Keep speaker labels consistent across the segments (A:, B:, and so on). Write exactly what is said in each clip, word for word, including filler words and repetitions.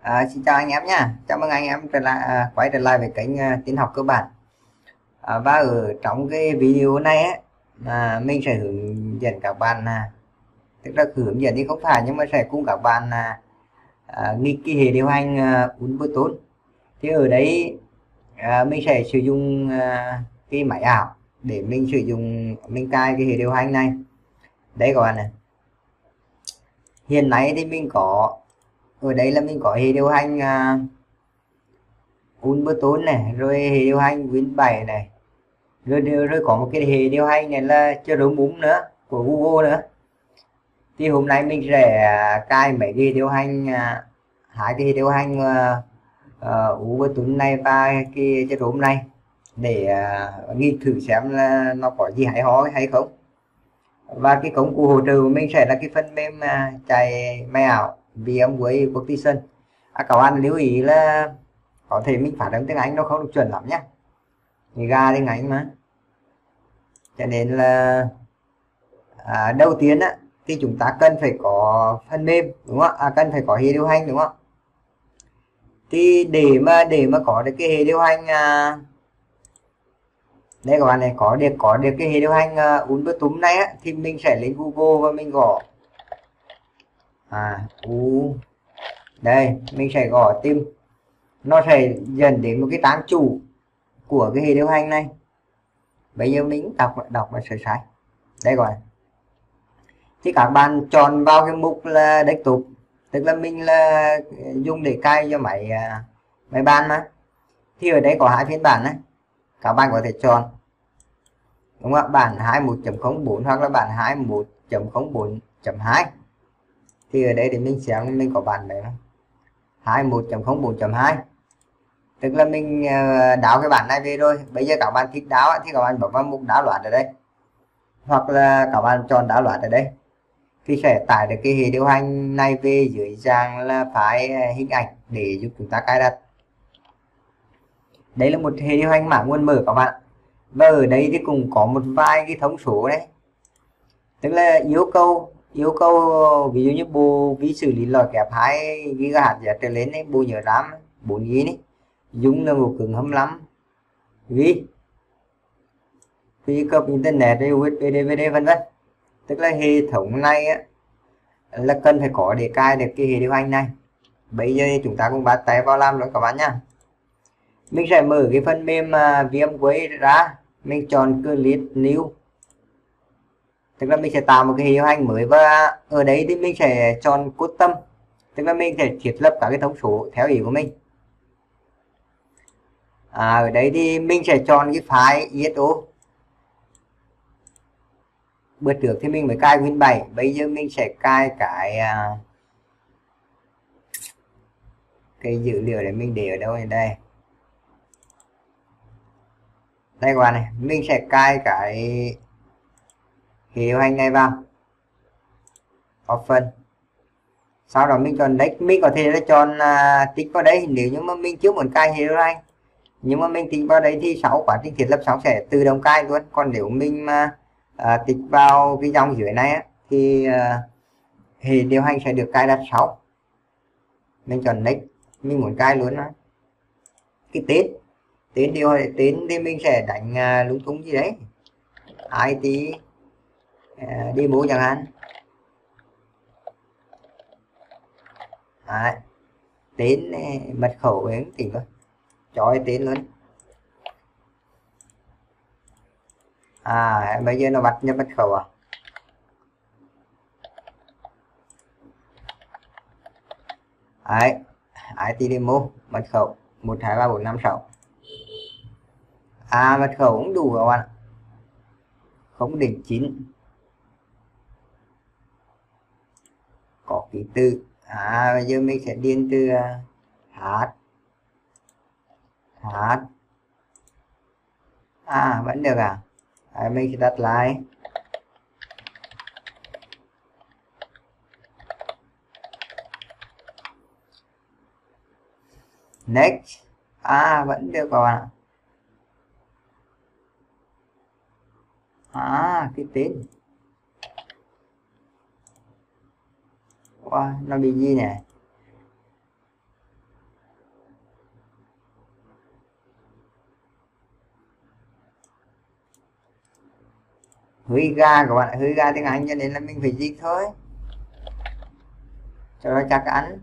A: À, xin chào anh em nha, chào mừng anh em trở lại à, quay trở lại với kênh à, tin học cơ bản. À, và ở trong cái video này á, à, mình sẽ hướng dẫn các bạn, à, tức là hướng dẫn thì không phải nhưng mà sẽ cùng các bạn à, à, nghịch cái hệ điều hành à, Ubuntu. Thì ở đấy à, mình sẽ sử dụng à, cái máy ảo để mình sử dụng mình cài cái hệ điều hành này. Đấy các bạn này, hiện nay thì mình có ở đây là mình có hệ điều hành à, Ubuntu này, rồi hệ điều hành Win bảy này, rồi, rồi rồi có một cái hệ điều hành này là Chromium nữa của Google nữa. Thì hôm nay mình sẽ à, cài mấy cái hệ điều hành à, hai cái hệ điều hành uh, Ubuntu này và cái Chromium này để uh, nghiên thử xem là nó có gì hay ho hay không. Và cái công cụ hỗ trợ của mình sẽ là cái phần mềm uh, chạy máy ảo VMware Workstation. À, các bạn lưu ý là có thể mình phát âm tiếng Anh nó không được chuẩn lắm nhé, người ga tiếng Anh mà, cho nên là à, đầu tiên á thì chúng ta cần phải có phần mềm, đúng không? À, cần phải có hệ điều hành, đúng không? Thì để mà để mà có được cái hệ điều hành à, đây các bạn này, có được có được cái hệ điều hành uh, Ubuntu này á, thì mình sẽ lên Google và mình gõ à u đây, mình sẽ gõ tìm, nó sẽ dẫn đến một cái trang chủ của cái hệ điều hành này. Bây giờ mình đọc đọc và sửa sai đây rồi. Thì các bạn chọn vào cái mục là desktop, tức là mình là dùng để cài cho máy máy bàn mà. Thì ở đây có hai phiên bản này, các bạn có thể chọn, đúng không? Bản hai mươi mốt chấm không bốn hoặc là bản hai mươi mốt chấm không bốn chấm hai. Thì ở đây thì mình xem mình có bản đấy hai mươi mốt chấm không bốn chấm hai, tức là mình đáo cái bản này về rồi. Bây giờ các bạn thích đáo thì các bạn bấm vào mục đáo loạt ở đây, hoặc là các bạn chọn đáo loạt ở đây thì sẽ tải được cái hệ điều hành này về dưới dạng là file hình ảnh để giúp chúng ta cài đặt. Đây là một hệ điều hành mã nguồn mở các bạn, và ở đây thì cũng có một vài cái thông số đấy, tức là yêu cầu yêu cầu ví dụ như bộ vi xử lý loại kẹp hai gi ga héc trở lên ấy, bộ nhớ RAM bốn gi ga bai, dung lượng ổ cứng hai mươi lăm gi ga bai, truy cập internet, u ét bê, đê vê đê vân vân. Tức là hệ thống này á, là cần phải có để cài được cái hệ điều hành này. Bây giờ chúng ta cùng bắt tay vào làm rồi các bạn nhá. Mình sẽ mở cái phần mềm uh, VMware ra, mình chọn Click New, tức là mình sẽ tạo một cái hệ điều hành mới, và ở đấy thì mình sẽ chọn Custom, tức là mình sẽ thiết lập các cái thông số theo ý của mình. À, ở đây thì mình sẽ chọn cái file i ét ô. Bữa trước thì mình mới cài Win bảy, bây giờ mình sẽ cài cái uh, cái dữ liệu để mình để ở đâu này đây. Đây các bạn này, mình sẽ cài cái hệ điều hành này vào Open. Sau đó mình chọn đấy, mình có thể là chọn uh, tích vào đây nếu như mà mình chưa muốn cài hệ điều hành, nhưng mà mình tích vào đấy thì sau quá trình thiết lập xong sẽ tự động cài luôn. Còn nếu mình mà uh, tích vào cái dòng dưới này á, thì uh, hệ điều hành sẽ được cài đặt sau. Mình chọn next, mình muốn cài luôn đó. Cái tên tên điều tên thì mình sẽ đánh uh, lung tung gì đấy, i tê uh, demo chẳng hạn. À, tên mật khẩu với tỉnh thôi, cho tên luôn. À, bây giờ nó bắt nhập mật khẩu à. Đấy, i tê demo mật khẩu một hai ba bốn năm sáu. À, mật khẩu cũng đủ các bạn, không đến chín, có ký tự. À, bây giờ mình sẽ điền từ h h à vẫn được à. À, mình sẽ đặt lại next. À, vẫn được các bạn. À, cái tên wow, nó bị gì nè. Hơi ga các bạn, hơi ga tiếng Anh cho nên là mình phải dịch thôi cho nó chắc ăn.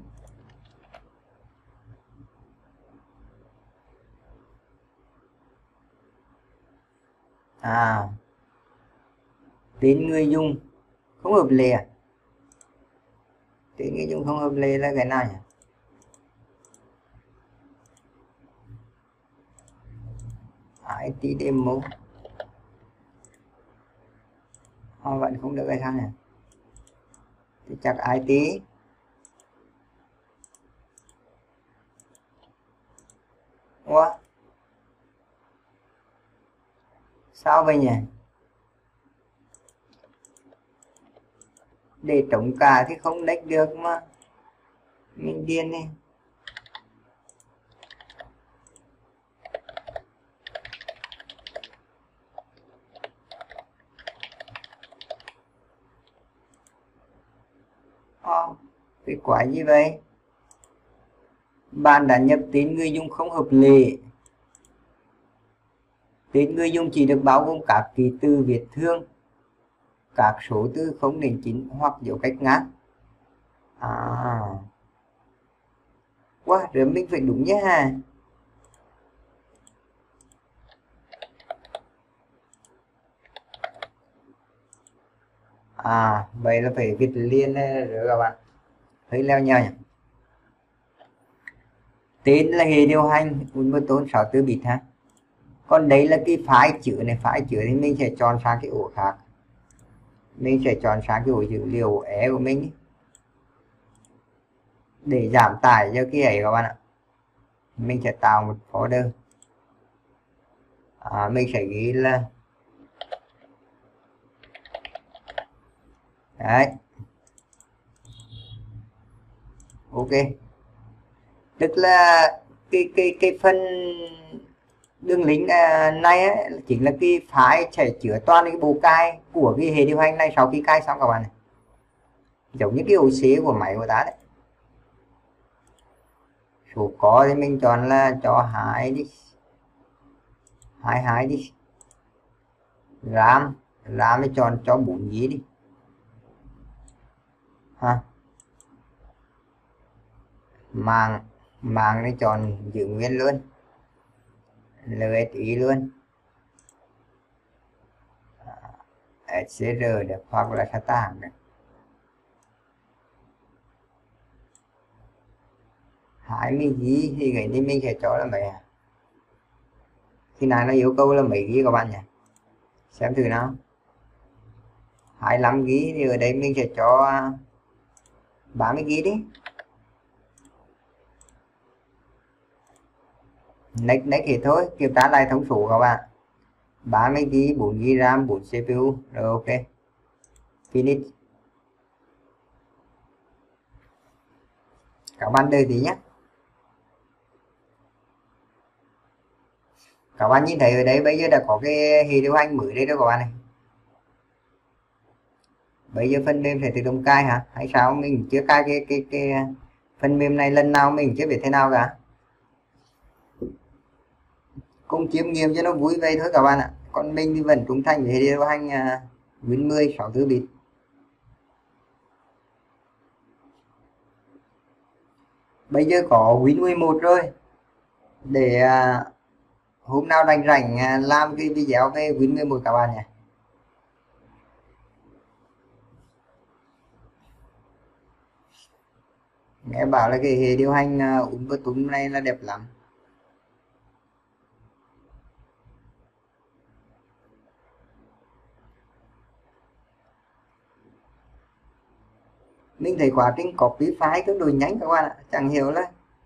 A: À, tên người dùng không hợp lệ à? Tên người dùng không hợp lệ là cái nào nhỉ? i tê demo họ vẫn không được cái sao nhỉ? Thì chắc i tê Ủa? Sao vậy nhỉ? Để trống cả thì không đánh được mà. Mình điên đi. Ồ, cái quả gì vậy? Bạn đã nhập tên người dùng không hợp lệ. Tên người dùng chỉ được bao gồm các ký tự viết thương, các số từ không đến chín hoặc dấu cách ngắn. À, wow, rồi mình phải đúng nhé ha. À, vậy là phải viết liền rồi các bạn. Hơi leo nhau nhỉ. Tên là hệ điều hành Ubuntu sáu mươi tư bit ha. Còn đấy là cái file chứa này, file chứa thì mình sẽ chọn sang cái ổ khác. Mình sẽ chọn sang cái ổ dữ liệu E của mình để giảm tải cho cái ấy các bạn ạ. Mình sẽ tạo một folder. À, mình sẽ ghi là đấy, ok, tức là cái cái cái phần đường link này ấy, chính là cái file sẽ chứa toàn cái bộ cài của cái hệ điều hành này sau khi cài xong các bạn này, giống như cái ô xê của máy của ta đấy. Số có thì mình chọn là cho hai đi, hai hai đi. RAM, RAM thì chọn cho bốn gi đi ha. Mạng, mạng thì chọn giữ nguyên luôn, lờ ét i luôn, ét xê rờ được hoặc là SATA hàng được. hai mươi gi thì cái này mình sẽ cho là mấy à? Khi nào nó yêu cầu là mấy gi các bạn nhỉ? Xem thử nào. hai mươi lăm gi thì ở đây mình sẽ cho ba mươi gi đi. Next next thì thôi, kiểm tra lại thông số các bạn. ba mươi gi, bốn gi RAM, bốn xê pê u. Rồi ok. Finish. Các bạn đợi tí nhé. Các bạn nhìn thấy ở đây bây giờ đã có cái hệ điều hành mới đây đó các bạn này. Bây giờ phần mềm sẽ tự động cài hả? Hay sao mình chưa cài cái cái cái phần mềm này lần nào mình chưa biết thế nào cả. Cùng chiêm nghiệm cho nó vui vậy thôi các bạn ạ. Còn mình thì vẫn trung thành với hệ điều hành uh, Win mười sáu mươi tư bit. Bây giờ có Win mười một rồi. Để uh, hôm nào rảnh rảnh uh, làm cái video về Win mười một các bạn nhé. Nghe bảo là cái hệ điều hành uh, Ubuntu này là đẹp lắm. Mình thấy quá trình copy file tương đối nhanh các bạn ạ. Chẳng hiểu là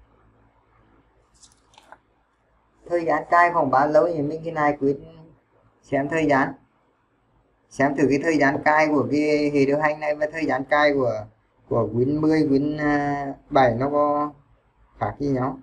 A: thời gian cài khoảng bao lâu thì mình cái này quyết xem thời gian, xem thử cái thời gian cài của cái hệ điều hành này và thời gian cài của của Win mười, Win bảy nó có khác gì nhau.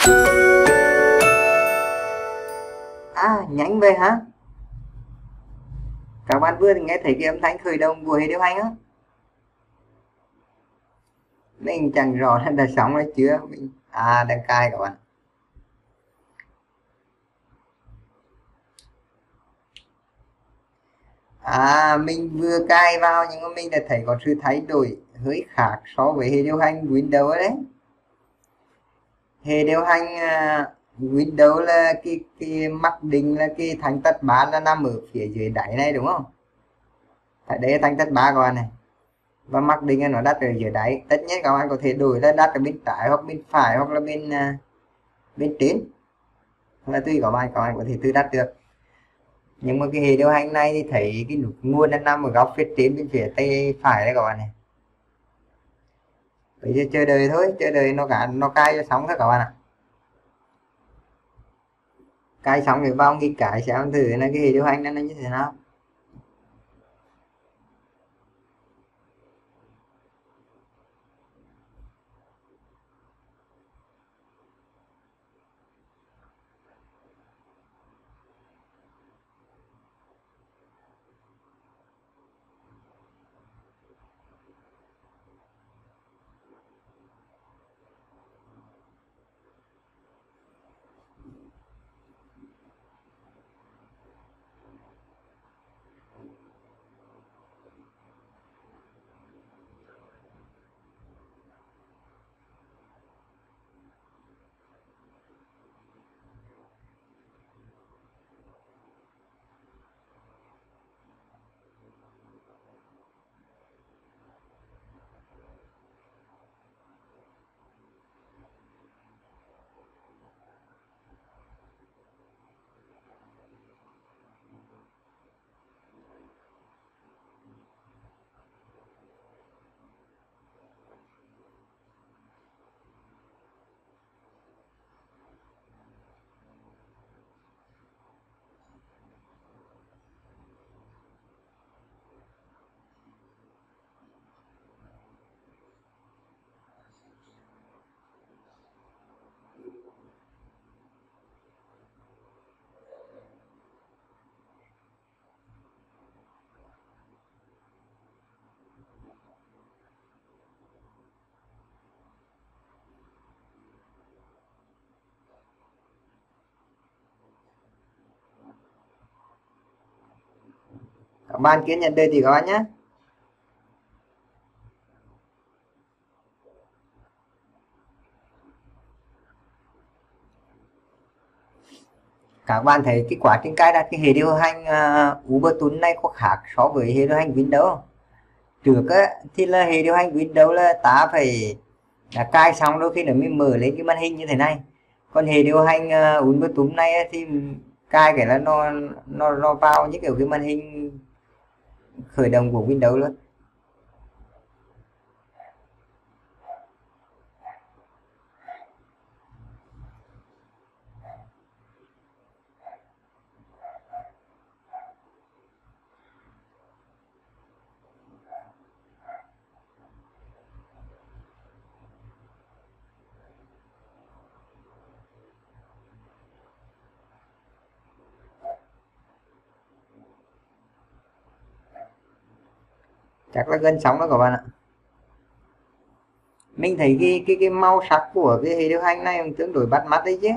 A: À nhanh vậy hả? Các bạn vừa nghe thấy cái âm thanh khởi động của hệ điều hành á? Mình chẳng rõ là đã xong hay chưa. Mình... à đang cài các bạn. À mình vừa cài vào nhưng mà mình đã thấy có sự thay đổi hơi khác so với hệ điều hành Windows đấy. Hệ điều hành uh, Windows là cái cái mặc định là cái thanh tắt bá là nằm ở phía dưới đáy này đúng không? Tại đây là thanh tắt bá các bạn này. Và mặc định là nó đặt ở dưới đáy. Tất nhiên các bạn có thể đổi là đặt ở bên trái hoặc bên phải hoặc là bên uh, bên trên. Là tùy các bạn, các bạn có thể tự đặt được. Nhưng mà cái hệ điều hành này thì thấy cái nút nguồn nó nằm ở góc phía trên bên phía tay phải đấy các bạn này. Bây giờ chờ đợi thôi, chờ đợi nó cả nó cài cho xong thôi các bạn ạ. Cài xong thì vào nghịch cái xem thử là cái hệ điều hành nó như thế nào. Các bạn kiên nhẫn đợi thì các bạn nhé. Các bạn thấy cái quá trình cài đặt cái hệ điều hành uh, Ubuntu này có khác so với hệ điều hành Windows không? Trước á, thì là hệ điều hành Windows là ta phải đã cài xong đôi khi nó mới mở lên cái màn hình như thế này. Còn hệ điều hành uh, Ubuntu này thì cài cái là nó nó nó vào những kiểu cái màn hình khởi động của Windows luôn. Chắc là gần xong đó các bạn ạ. Mình thấy cái cái cái màu sắc của cái hệ điều hành này tương đối bắt mắt đấy chứ.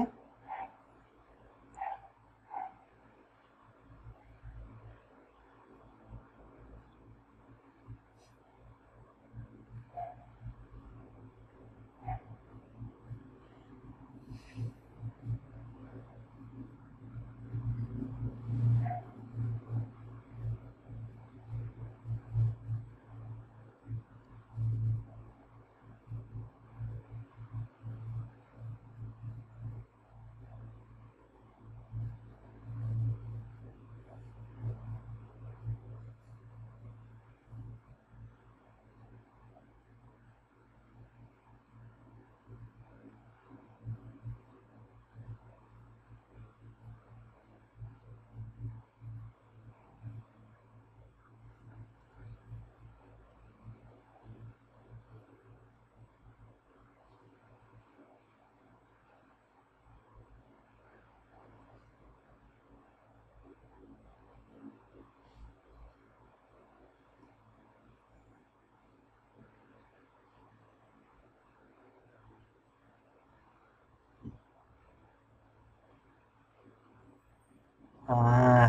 A: À,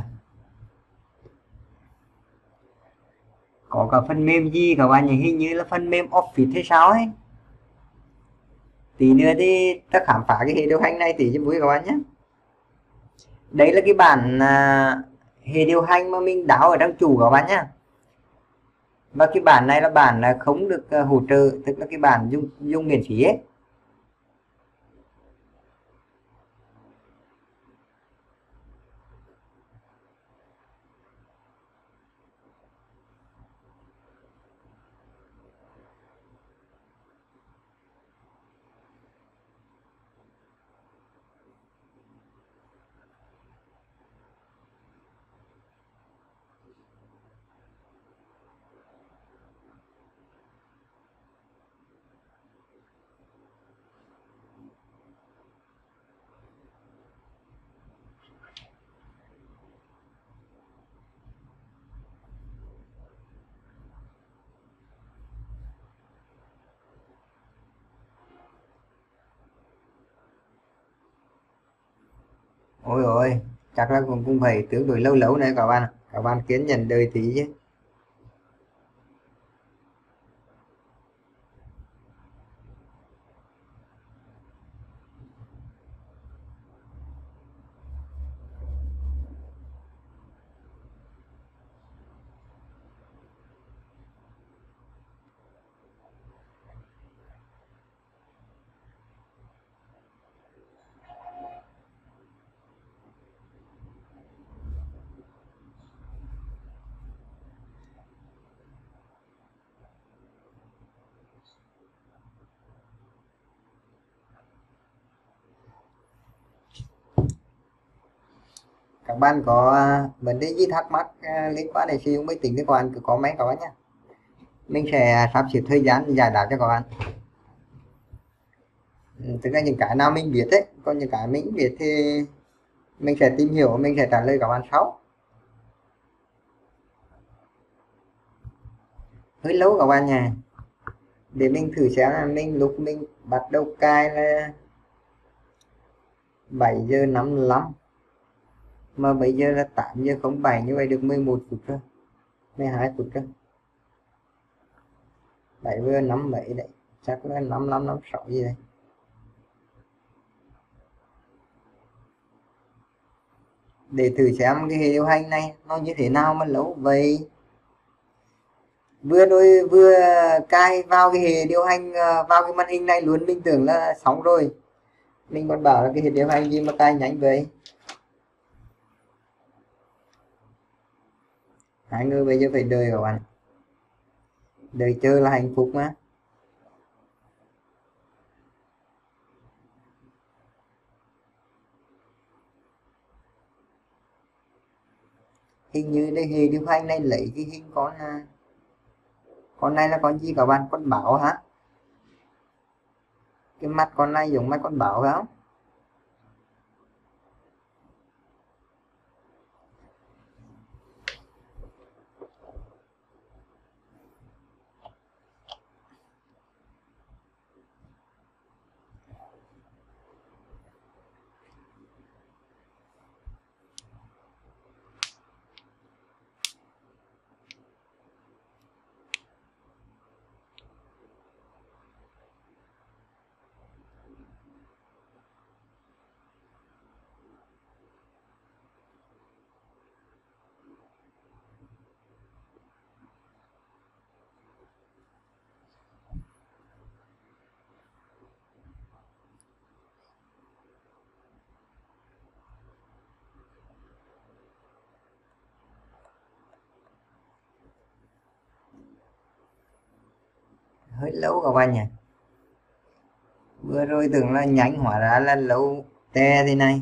A: có cả phần mềm gì các bạn nhỉ? Hình như là phần mềm Office hay sao ấy. Tí nữa thì ta khám phá cái hệ điều hành này tí cho vui các bạn nhé. Đấy là cái bản à, hệ điều hành mà mình đáo ở trong chủ các bạn nhé. Và cái bản này là bản là không được à, hỗ trợ, tức là cái bản dùng dùng miễn phí ấy. Ôi ôi, chắc là cũng cũng phải tương đối lâu lâu này các bạn. Các bạn kiên nhẫn đợi tí chứ. Các bạn có à, vấn đề gì thắc mắc à, liên quan đến sử dụng máy tính thì các bạn cứ comment các bạn nhé. Mình sẽ sắp xếp thời gian giải đáp cho các bạn. Ừ, thực ra những cái nào mình biết ấy, còn những cái mình biết thì mình sẽ tìm hiểu, mình sẽ trả lời các bạn sau. Hơi lâu các bạn nha. Để mình thử xem là mình lúc mình bắt đầu cài là bảy giờ năm mươi lăm, mà bây giờ là tám giờ không bảy, như vậy được mười một phút rồi, mười hai phút rồi. bảy giờ năm mấy đấy, chắc là năm năm năm sáu gì đấy. Để thử xem cái hệ điều hành này nó như thế nào mà lâu vậy. Vừa rồi vừa cài vào cái hệ điều hành à, vào cái màn hình này luôn, mình tưởng là xong rồi. Mình còn bảo là cái hệ điều hành gì mà cài nhanh vậy. Hai người bây giờ phải đợi các bạn, đợi chờ là hạnh phúc mà. Hình như đây hệ điều hành này lấy cái hình con à, con này là con gì các bạn? Con báo hả? Cái mắt con này giống mắt con báo phải không? Hơi lâu các bạn nhỉ. Vừa rồi tưởng là nhanh, hóa ra là lâu te thế này.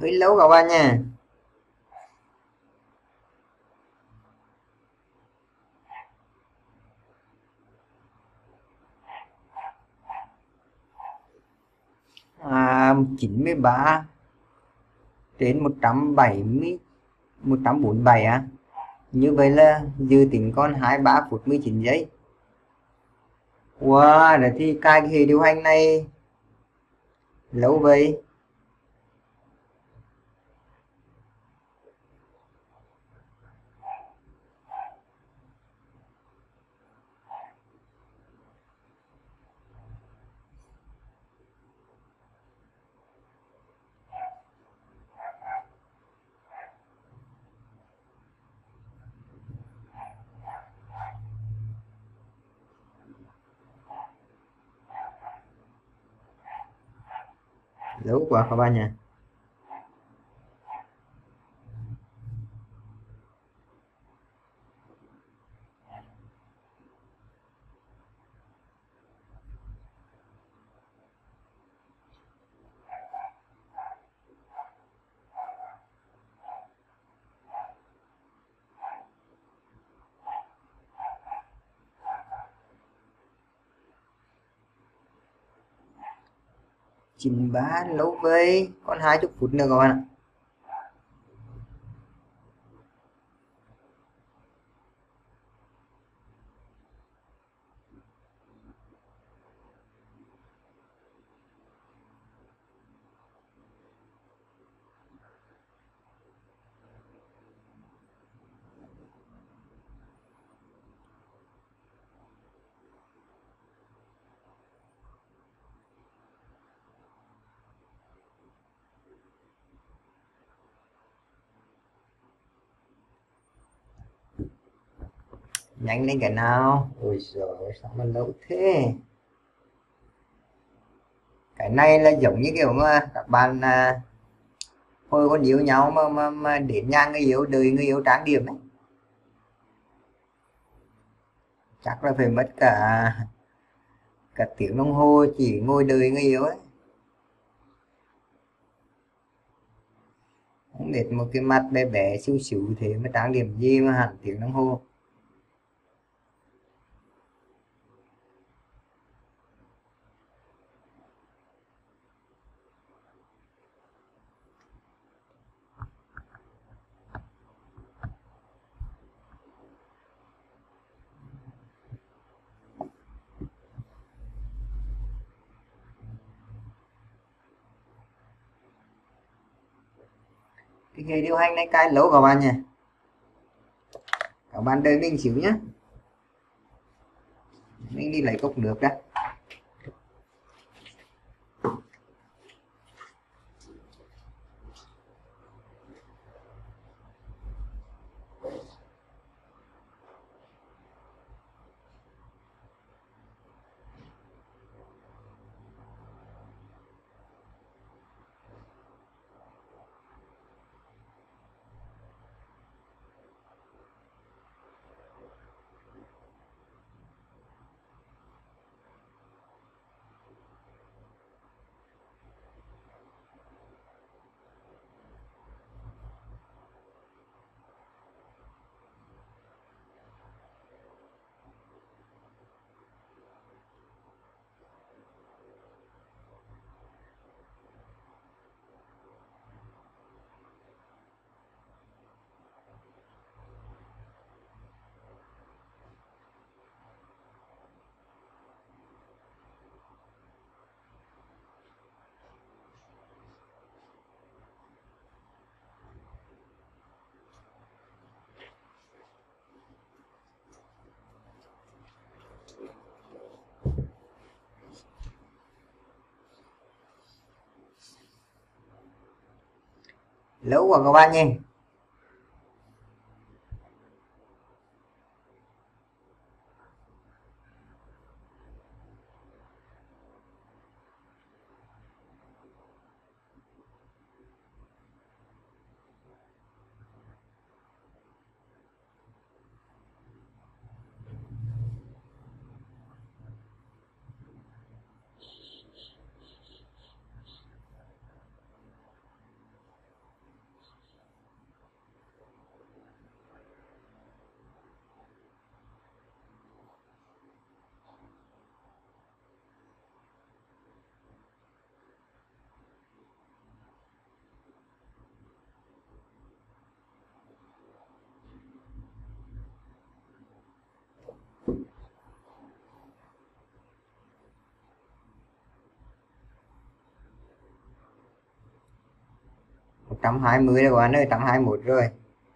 A: hơi lâu các bạn nha. À, chín mươi ba đến một trăm bảy mươi, một trăm bốn mươi bảy á. Như vậy là dự tính còn hai mươi ba phút mười chín giây. Wow, đấy thì cài cái hệ điều hành này lâu vậy. Lâu quá các bạn nha. chín ba lâu vậy, còn hai mươi phút nữa các bạn ạ. Nhanh lên cái nào. Ôi giời, sao mà lâu thế. Cái này là giống như kiểu mà các bạn à, hồi còn yêu nhau mà, mà, mà đến nhà người yêu, đời người yêu trang điểm ấy. Chắc là phải mất cả cả tiếng đồng hồ chỉ ngồi đợi người yêu ấy. Không biết một cái mặt bé bé xíu xíu thế mà trang điểm gì mà hẳn tiếng đồng hồ. Cái hệ điều hành này cài lâu các bạn nhỉ. Các bạn đợi mình xíu nhé. Mình đi lấy cốc nước đã. Lâu quá các bạn nhỉ. trăm hai mươi rồi các bạn ơi, một trăm hai mươi mốt rồi.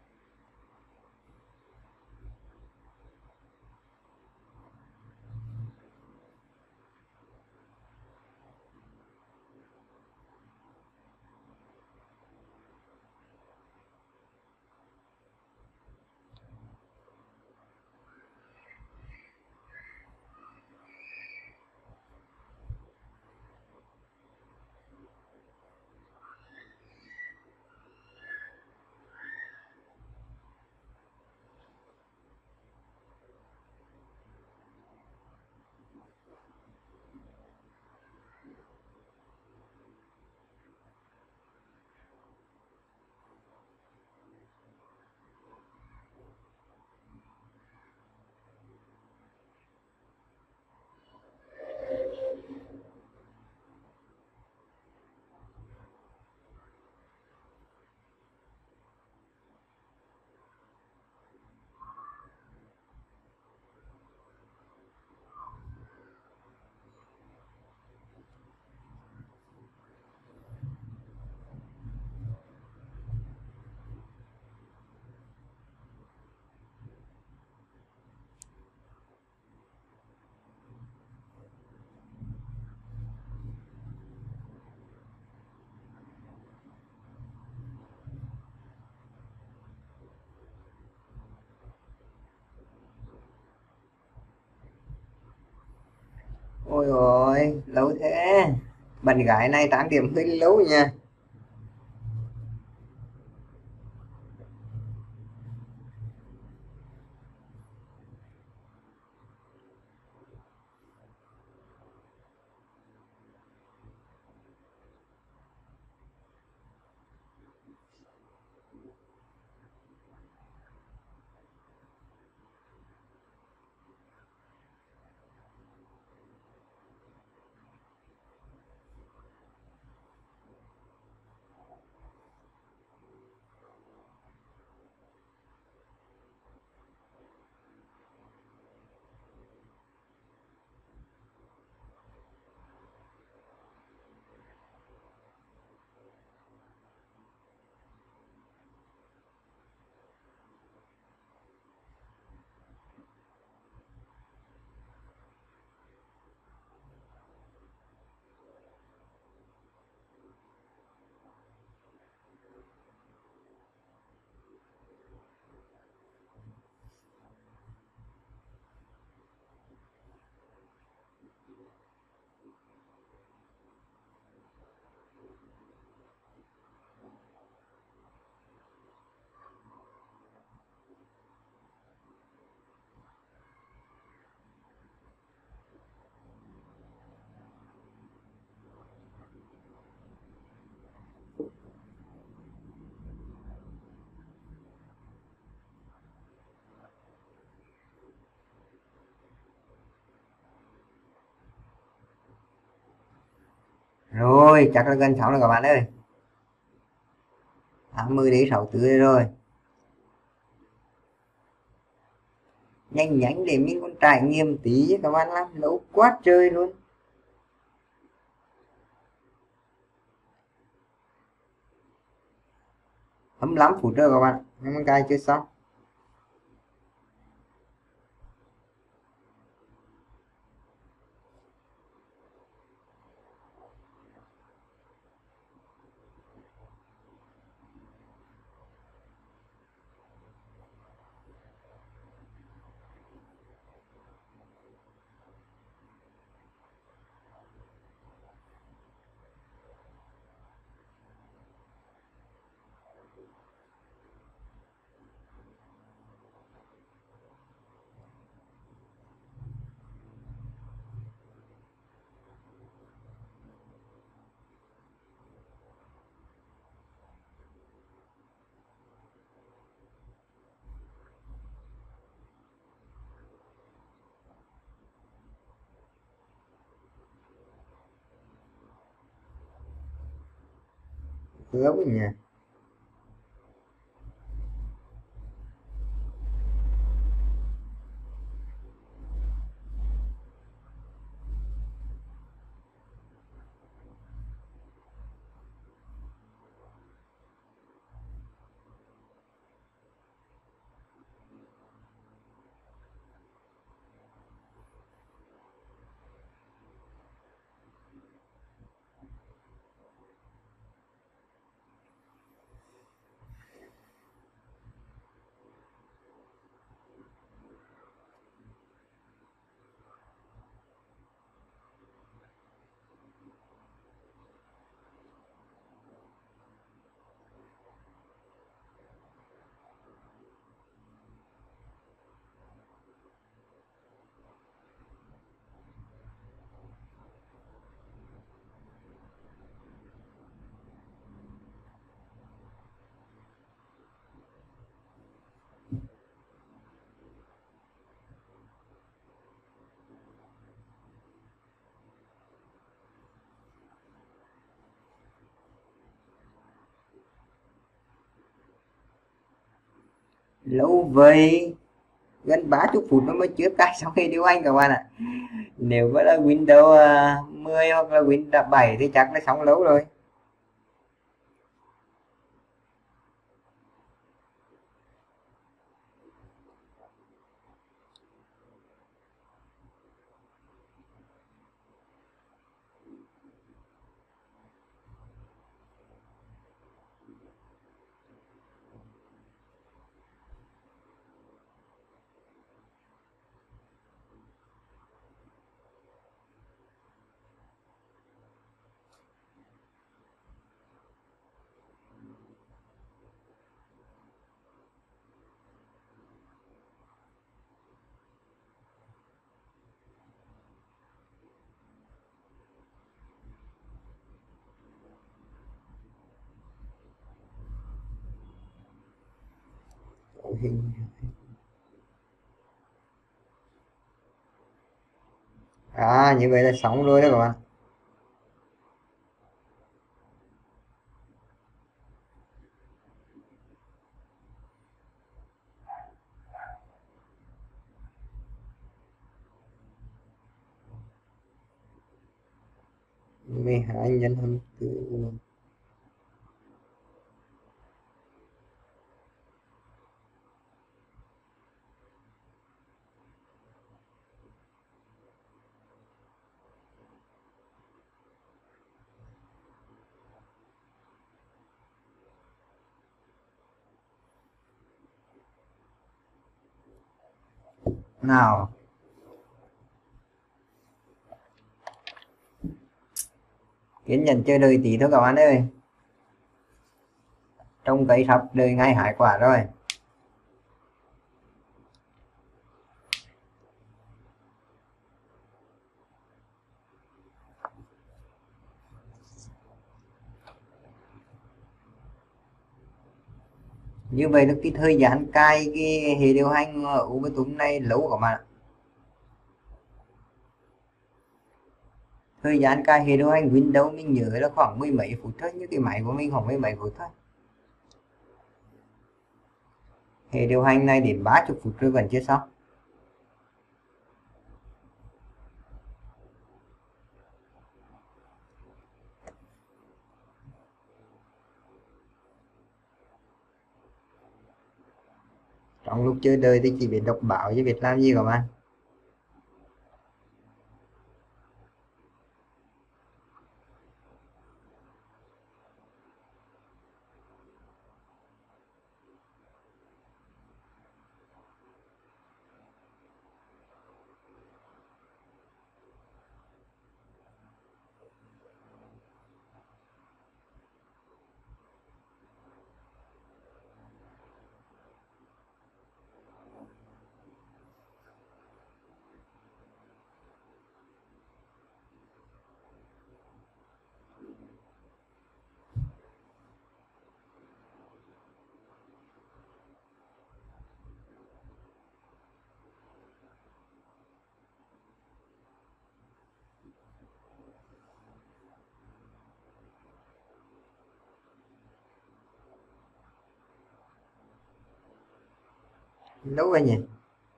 A: Ôi ôi lâu thế, bạn gái này trang điểm hơi lâu nha. Rồi chắc là gần xong rồi các bạn ơi, tám mươi đến sáu mươi tư rồi. Nhanh nhanh để mình còn trải nghiệm tí chứ các bạn, làm lâu quá trời luôn. hai mươi lăm phút rồi các bạn, nhưng mà cài chưa xong. Hứa quá nhỉ. Lâu vậy, gần ba mươi phút nó mới chưa cài xong hệ điều hành các bạn ạ. Nếu mà là Windows à, mười hoặc là Windows bảy thì chắc là xong lâu rồi. À, như vậy là xong rồi đó các bạn. mười hai nhân hai mươi tư. Nào, kiên nhẫn chơi đời tí thôi các bạn ơi. Trông cây sắp đời ngay hái quả rồi. Như vậy là cái thời gian cài cái hệ điều hành Ubuntu này lâu các bạn ạ. Thời gian cài hệ điều hành Windows mình nhớ là khoảng mười mấy phút thôi, như cái máy của mình khoảng mười mấy phút thôi. Hệ điều hành này đến ba mươi phút rồi vẫn chưa xong. Trong lúc chơi đời thì chỉ biết đọc báo chứ biết làm gì các bạn. Lâu rồi nhỉ.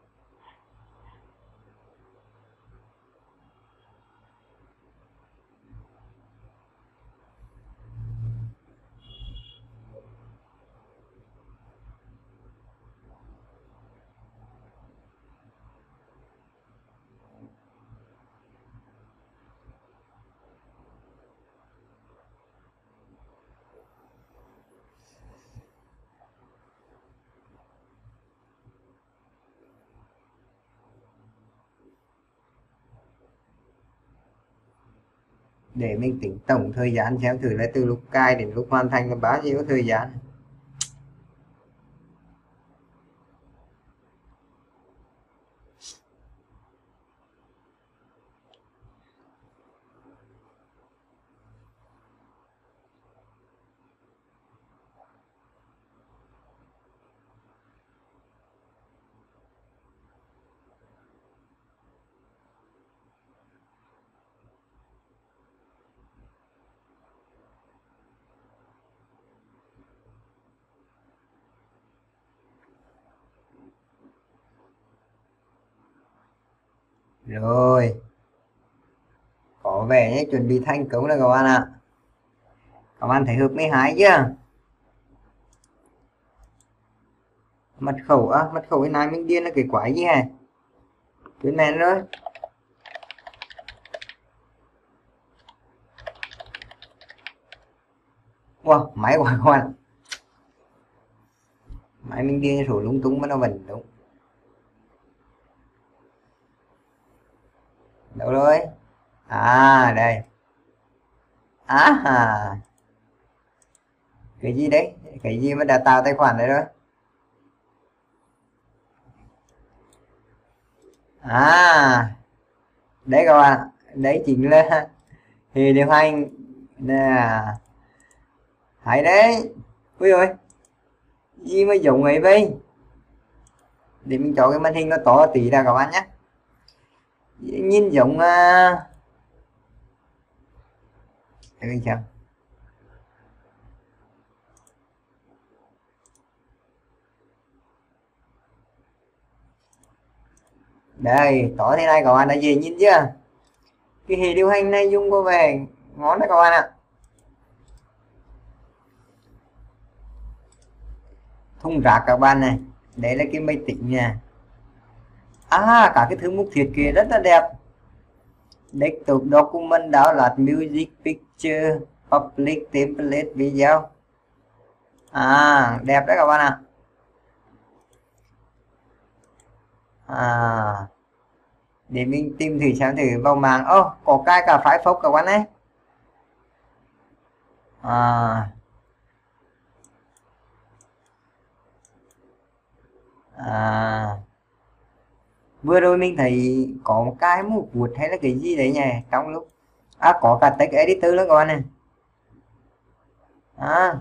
A: Để mình tính tổng thời gian xem thử là từ lúc cài đến lúc hoàn thành là bao nhiêu thời gian. Rồi, có vẻ như chuẩn bị thành công rồi các bạn ạ. Các bạn thấy hộp mười hai chưa? Mật khẩu á, à, mật khẩu cái này mình điền là cái quái gì hả? Cái mẹn rồi. Wow, máy quá các bạn. Máy mình điền số lung tung mà nó vẫn đúng. Đâu rồi? À đây. À, cái gì đấy? Cái gì mà đã tạo tài khoản đấy rồi? À, đấy các bạn, đấy chính là hệ điều hành nè. Hay đấy. Ui ơi, gì mà giống ấy vậy? Để mình cho cái màn hình nó to tí ra các bạn nhé. Nhìn giống uh... để xem. Đây, to thế này các bạn đã dễ nhìn chưa? Cái hệ điều hành này dùng có vẻ ngon đấy các bạn ạ. Thùng rác các bạn này, đấy là cái máy tính nha. À, cả cái thứ mục thiết kế rất là đẹp. Desktop document, download music, picture, public template video. À, đẹp đấy các bạn ạ. À, để mình tìm thử xem thử vào mạng. Ô, oh, có cài cả Firefox các bạn ấy. À, à, vừa rồi mình thấy có một cái một vuột hay là cái gì đấy nhỉ trong lúc. À, có cả text editor nữa các bạn này. À,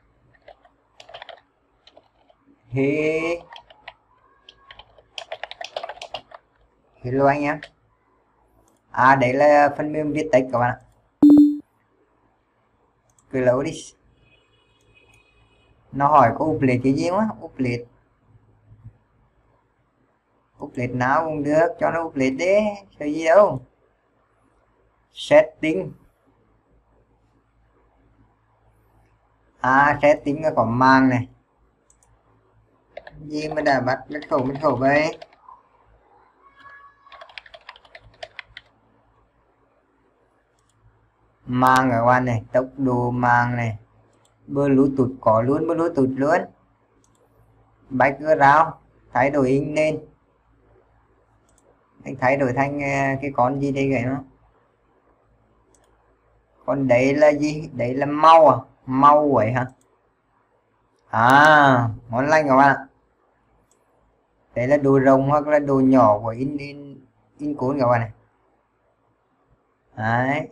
A: thì hello anh em. À, đấy là phần mềm viết text các bạn ạ. Cứ lâu đi. Nó hỏi có update cái gì quá, update update nào cũng được, cho nó update đi, cái gì đâu. Setting. À, setting là có màn này. Gì mà đã bắt mật khẩu mật khẩu vậy? Màn các bạn này, tốc độ màn này, Bluetooth có luôn, Bluetooth luôn. Background thay đổi hình lên, anh thay đổi thành cái con gì đây vậy nó? Còn đấy là gì? Đấy là màu à? Màu vậy hả? À, ngon lành các bạn. Đấy là đồ rồng hoặc là đồ nhỏ của in in in cuốn các bạn này. Đấy.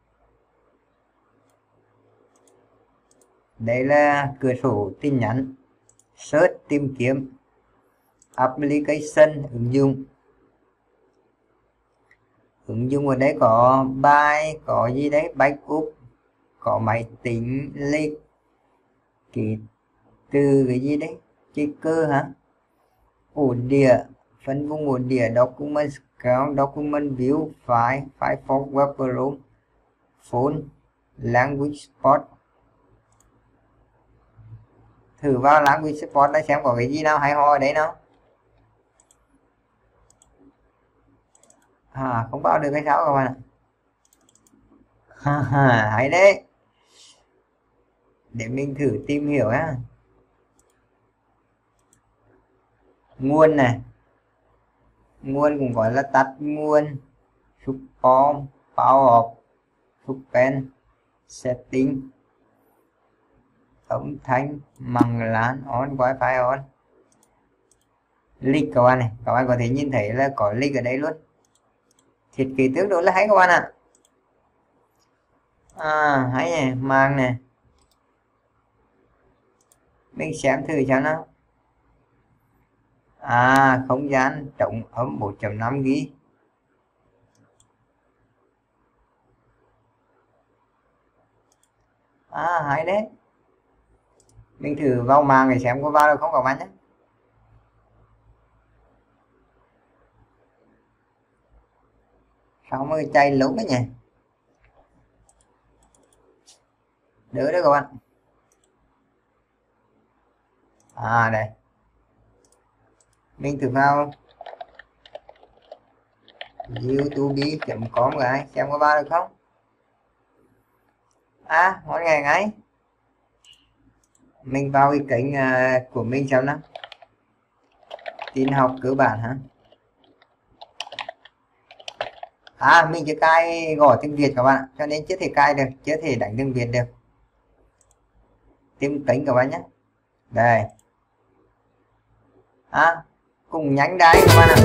A: Đây là cửa sổ tin nhắn, search tìm kiếm, application ứng dụng. Ứng dụng ở đây có bài, có gì đấy, backup, có máy tính, lịch, ký từ cái gì đấy, cái cơ hả? Ổ đĩa, phân vùng ổ đĩa, document count, document view, file, Firefox, web Chrome, phone, language support. Thử vào language support để xem có cái gì nào hay ho ở đấy nào. À, không vào được cái sao các bạn ạ. Hay đấy. Để mình thử tìm hiểu á. Nguồn này, nguồn cũng gọi là tắt nguồn, support, power off, suspend, setting, âm thanh, màng lán, on, wifi on. Link các bạn này, các bạn có thể nhìn thấy là có link ở đây luôn. Thiết kế tương đối là hay các bạn ạ. À, hay này, màng này. Mình xem thử cho nó. À, không gian trọng ấm một phẩy năm gi ga bai. À, hay đấy. Mình thử vào màng để xem có vào được không các bạn nhé. Sao mới chạy lâu đấy nhỉ, đỡ đấy các bạn. À đây, mình thử vào youtube chấm com cái xem có vào được không. À món ngày ngay, mình vào cái kênh uh, của mình xem nào, tin học cơ bản hả. À mình chưa cài gõ tiếng Việt các bạn, cho nên chưa thể cài được, chưa thể đánh tiếng Việt được. Tìm kênh các bạn nhé, đây. À cùng nhánh đấy các bạn ạ.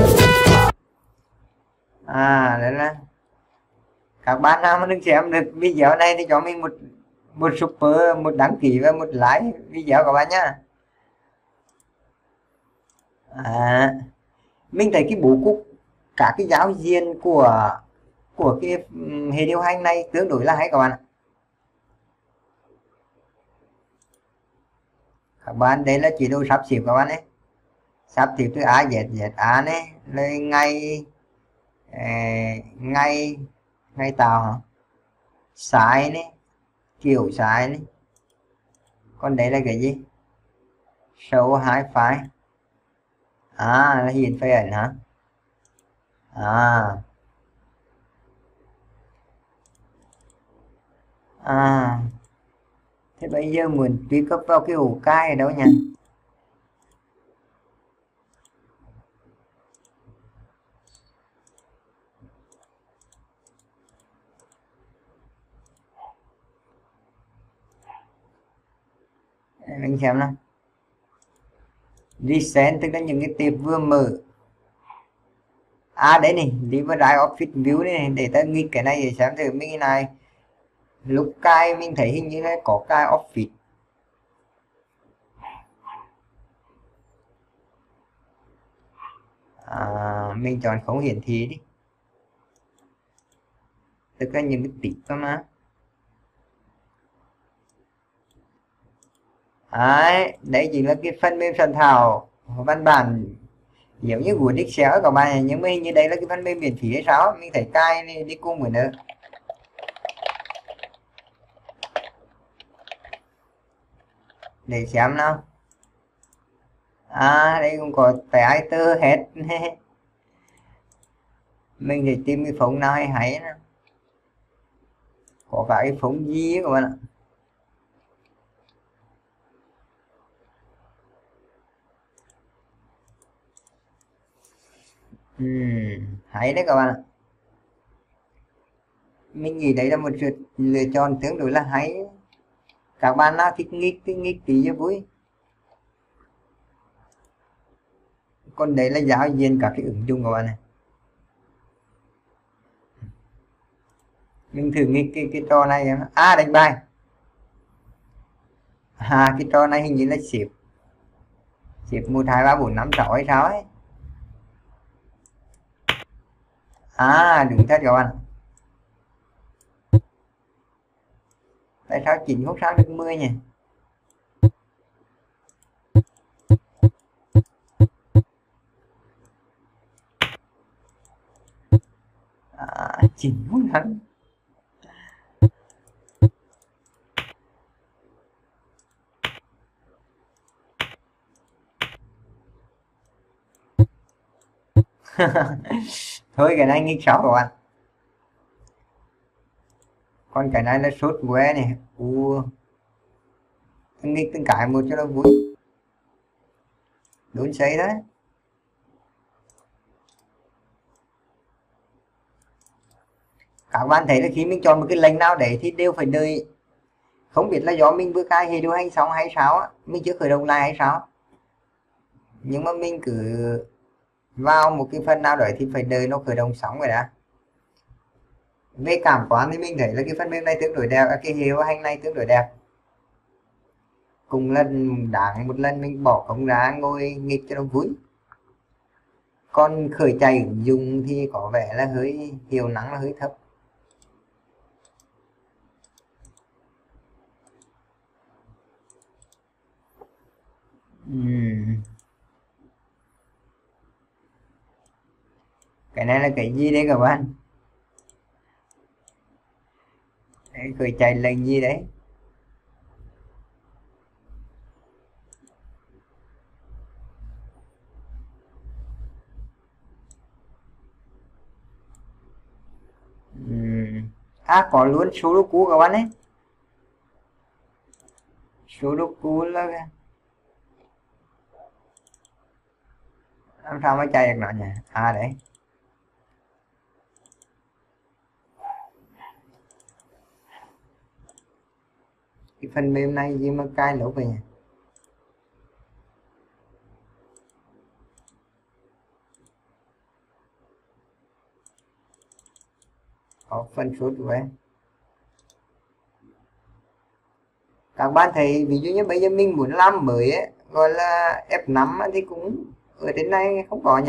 A: À đấy là các bạn nào mà đừng xem được video này thì cho mình một một super, một đăng ký và một like video các bạn nhá. À mình thấy cái bố cục cả cái giao diện của của cái hệ điều hành này tương đối là hay các bạn ạ. Các bạn đây là chế độ sắp xếp các bạn ấy, sắp xếp từ A Z Z A này, lấy ngày ngày ngày tạo hả, sai này, kiểu sai này, còn đấy là cái gì, show hai file. À là hiện phơi ảnh hả. À à thế bây giờ muốn truy cập vào cái ổ cài ở đâu nhỉ. Mình xem nào, recent tức là những cái tệp vừa mở. À đấy này, đi vào drive office view này để ta nghịch cái này để xem thử mình này. Lúc cài mình thấy hình như là có cài office. À, mình chọn không hiển thị đi, tức là những cái tip đó mà. Đấy, đấy chỉ là cái phần mềm soạn thảo văn bản giống như của Excel các bạn, nhưng mà hình như đây là cái phần mềm miễn phí hay sao, mình thấy cài này đi cùng với nữa. Để xem nào. À đây cũng có phải từ hết. Mình thì tìm cái phông nào hay hay nữa, có cả cái phông gì các bạn ạ. Uhm, hay đấy các bạn ạ. Mình nghĩ đấy là một sự lựa chọn tương đối là hay. Các bạn nào thích nghịch thì nghịch tí cho vui. Còn đấy là giao diện các cái ứng dụng các bạn này. Mình thử nghịch cái, cái trò này. À đánh bài. À cái trò này hình như là xếp xếp một hai ba bốn năm sáu hay sao ấy. À đúng thật các bạn. Tại sao chín không sang được mười nhỉ? À, chín không sang. Thôi cái này nghịch sáu các bạn. Còn cái này là sốt que này. Ủa. Nghịch từng cái một cho nó vui. Đúng xây đấy. Các bạn thấy là khi mình chọn một cái lệnh nào đấy thì đều phải đợi, không biết là do mình vừa cài hệ điều hành xong hay sao á, mình chưa khởi động lại hay sao, nhưng mà mình cứ vào một cái phần nào đấy thì phải đợi nó khởi động xong rồi đã. Về cảm quan thì mình thấy là cái phần mềm này tương đối đẹp, cái hệ điều hành này tương đối đẹp. Cùng lần đáng một lần mình bỏ công ra ngồi nghịch cho nó vui. Còn khởi chạy ứng dụng thì có vẻ là hơi hiệu năng là hơi thấp. Uhm. Cái này là cái gì đấy các bạn? khởi chạy lệnh gì đấy. Uhm. À có luôn Sudoku các bạn ấy. Sudoku là làm sao mà chạy được nó nhỉ? À đấy. Cái phần mềm này gì mà cài lâu vậy nhỉ? Có phần suốt vậy. Các bạn thấy ví dụ như bây giờ mình muốn làm mới ấy, gọi là ép năm thì cũng ở trên này không có nhỉ?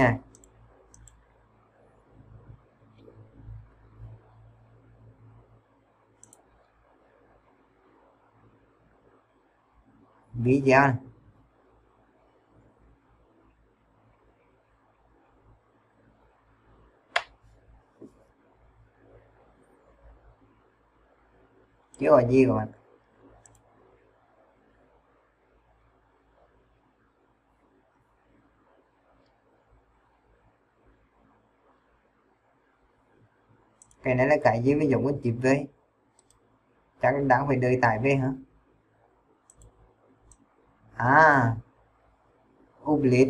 A: Video này. Chứ có gì các bạn. Cái này là cái gì mới dùng con chip về? Chắc đáng phải đợi tải về hả? À update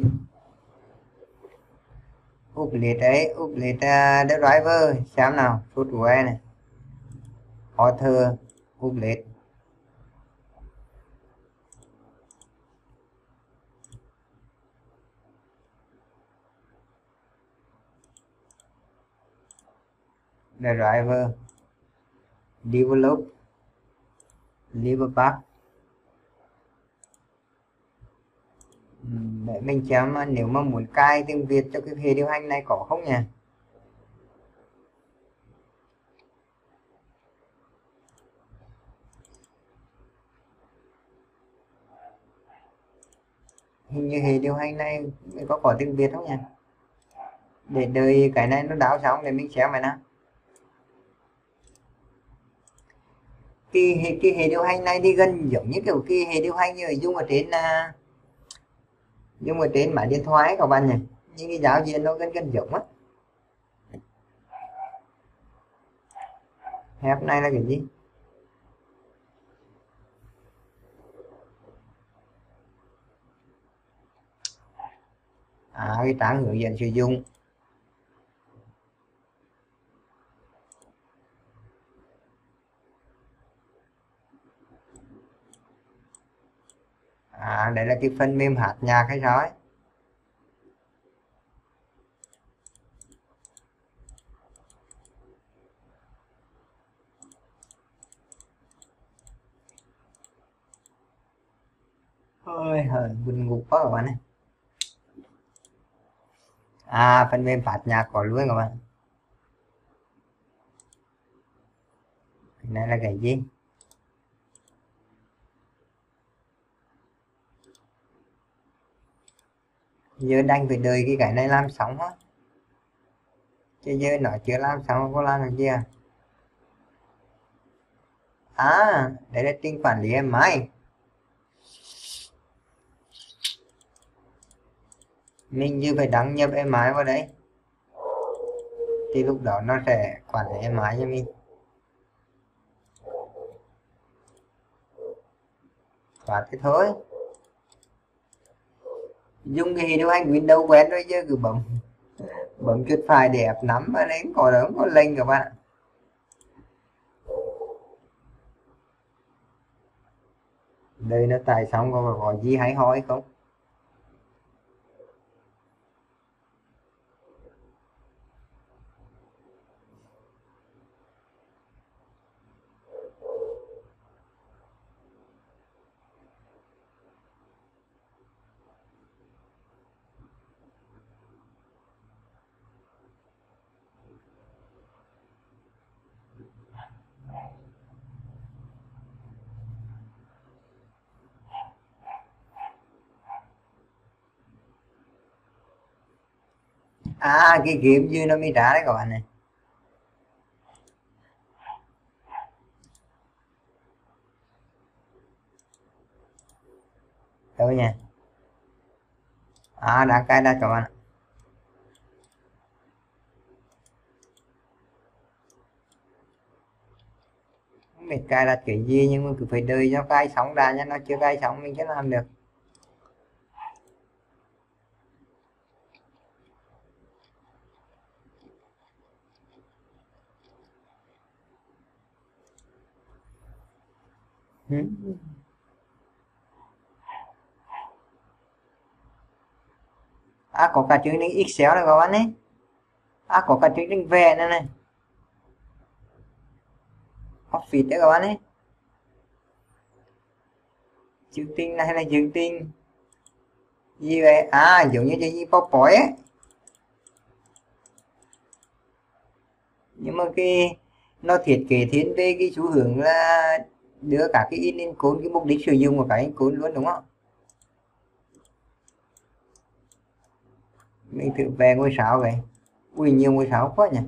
A: update đấy, update uh, the driver. Xem nào, software này, author, update. The driver, develop, develop. Để mình xem nếu mà muốn cài tiếng Việt cho cái hệ điều hành này có không nhỉ? Hình như hệ điều hành này có có tiếng Việt không nhỉ? Để đợi cái này nó đảo xong để mình xem vậy nào. Cái hệ, cái hệ điều hành này đi gần giống như kiểu cái hệ điều hành như dùng ở trên uh, dùng ở trên máy điện thoại ấy, các bạn nhỉ? Nhưng cái giao diện nó gần gần giống á. App này là cái gì? À cái trang hướng dẫn sử dụng. À đây là cái phần mềm hát nhạc hay sao ấy. Ôi hơi buồn ngủ quá các bạn này. À phần mềm phát nhạc có luôn các bạn. Cái này là cái gì? Giờ đang phải đợi cái cái này làm xong á. Chứ giờ nó chưa làm xong có làm được gì à? À đây là trình quản lý em ai. Mình như phải đăng nhập em ai vào đấy thì lúc đó nó sẽ quản lý em ai cho mình. Và thế thôi, dùng cái hệ điều hành Windows quen rồi chứ cứ bấm bấm chuột phải để ép nắm và đến có đó có lên các bạn. Đây nó tải xong có có gì hay ho hay không? À cái game gì nó mới ra đấy các bạn này. đâu nha. À đã cài đặt các bạn. Không biết cài đặt cái gì nhưng mà cứ phải đợi cho cài xong ra nha, nó chưa cài xong mình chưa làm được. À có cả chương trình Excel này các bạn ấy. À có cả chương trình vẽ nữa này. Office đấy các bạn ấy. Chương trình này là chương trình gì vậy? À giống như cái PowerPoint ấy. Nhưng mà cái nó thiết kế thiên về cái xu hướng là đưa cả cái in in code, cái mục đích sử dụng của cái in code luôn đúng không? Mình thử về ngôi sao vậy. Ui nhiều ngôi sao quá nhỉ.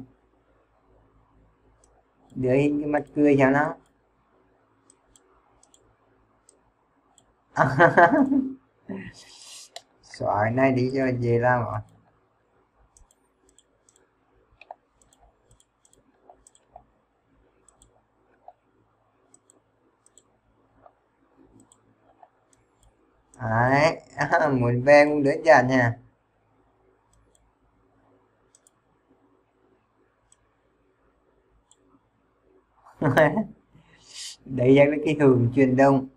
A: Đưa hình cái mặt cười cho nó. Xoài này đi cho dễ làm rồi. Đấy, muốn về cũng đơn giản nha. Đấy là cái hướng chuyển động.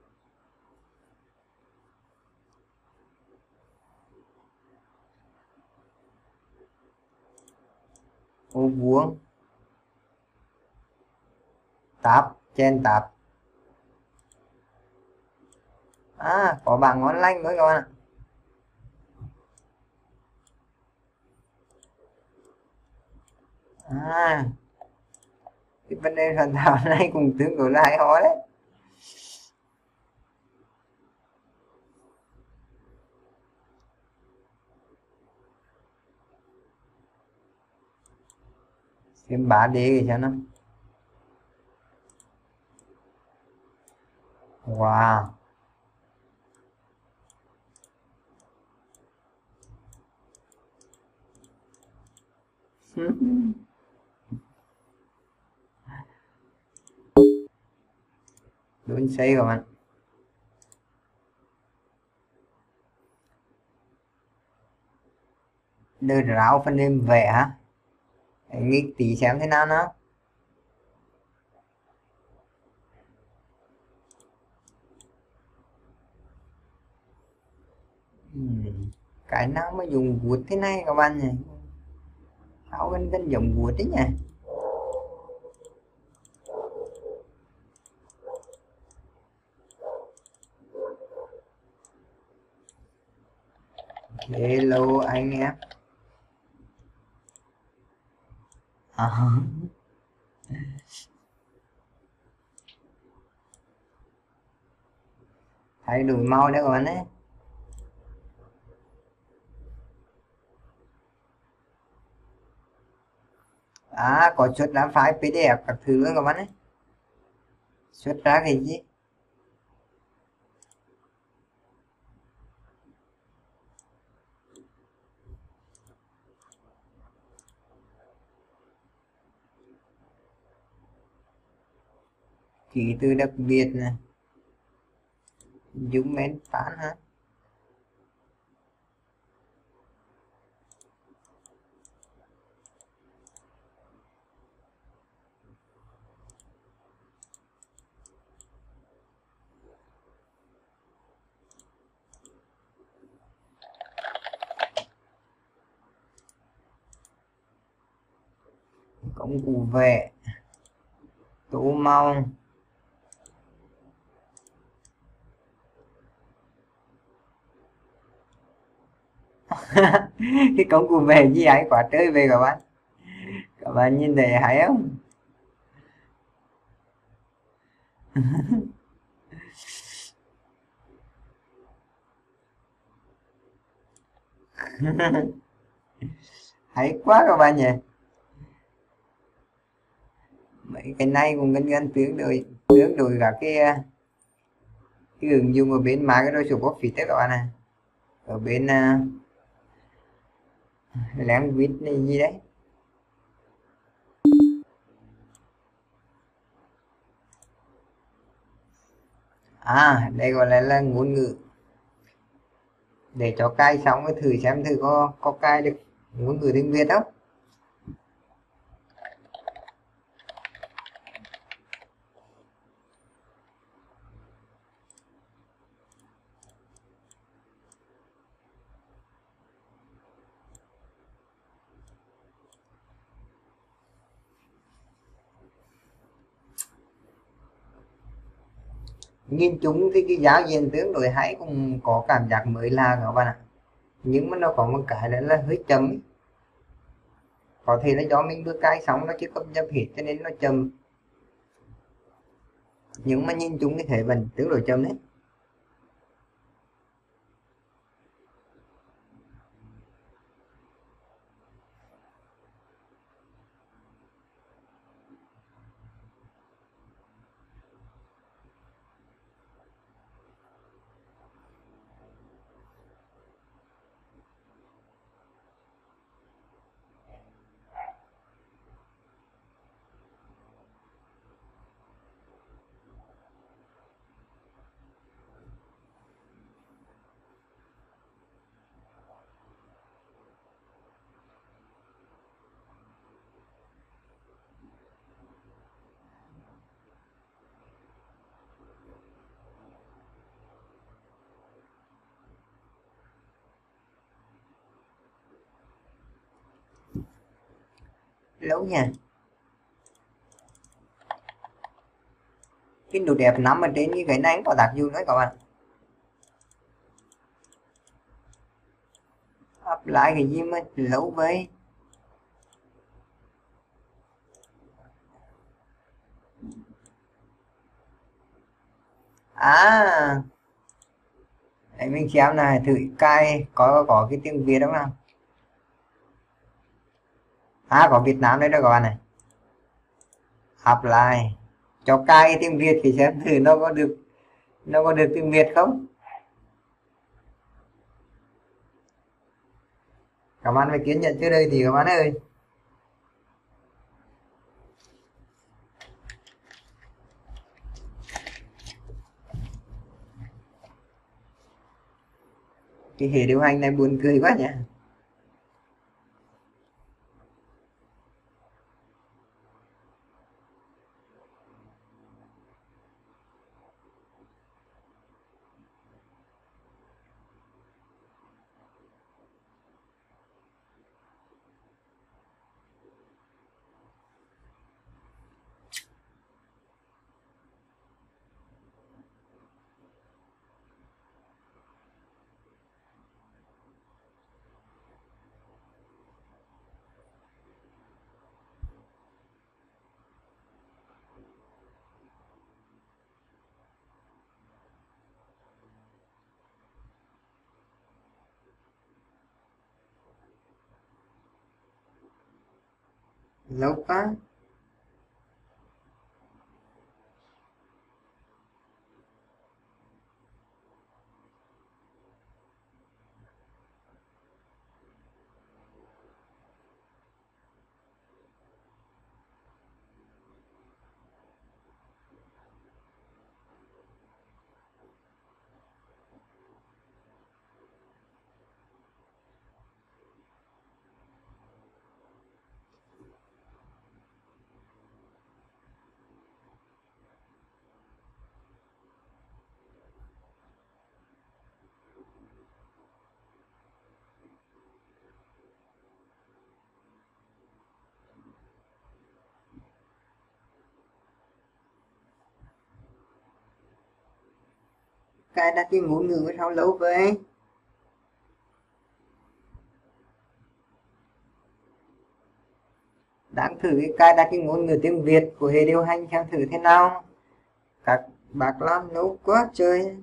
A: Ô vuông, táp, trên táp. À có bảng online nữa các bạn ạ. À cái vấn đề soạn thảo này cũng tương đối là hay ho đấy. Xem ba D thì sao nó. Wow. Đúng xây các bạn. Đưa ráo phần mềm vẽ hả? Nghĩ tí xem thế nào nó. Uhm. Cái nào mà dùng vuốt thế này các bạn nhỉ? Sao gần gần giống vuốt đấy nhỉ? Hello anh em. À. Thay đổi màu đấy các bạn ấy. À có xuất ra file pê đê ép các thứ luôn các bạn ấy. Xuất ra cái gì? Ký từ đặc biệt này. Zoom in phán hả? Công cụ vẽ, tô màu. Cái công cụ vẽ gì ấy quá trời về các bạn. Các bạn nhìn thấy hay không? Hay quá các bạn nhỉ. Mấy cái này cũng gần gần tương đối tương đối cả cái cái ứng dụng ở bên Microsoft Office đấy các bạn này, ở bên uh, language này gì đấy. À đây gọi là, là ngôn ngữ, để cho cài xong cái thử xem thử có có cài được ngôn ngữ tiếng Việt không. Nhìn chung thì cái giao diện tương đối hay, cũng có cảm giác mới lạ các bạn ạ, nhưng mà nó có một cái đó là hơi chậm. Có thể là do mình vừa cài xong nó chưa cập nhật hết cho nên nó chậm, nhưng mà nhìn chung thì thể vẫn tương đối chậm đấy. Lâu nha. Cái độ đẹp nằm ở trên như cái này có tác dụng đấy các bạn. Apply cái gì mà lâu vậy. À đấy, mình xem này, thử cài có có cái tiếng Việt đúng không. À có Việt Nam đây đó các bạn này. Apply cho cài tiếng Việt thì xem thử nó có được nó có được tiếng Việt không. Các bạn phải kiên nhẫn trước đây thì các bạn ơi. Cái hệ điều hành này buồn cười quá nhỉ. Lâu quá. Cài đặt cái ngôn ngữ sao lâu vậy. Đang thử cái cài đặt cái ngôn ngữ tiếng Việt của hệ điều hành xem thử thế nào. Các bác làm lâu quá trời.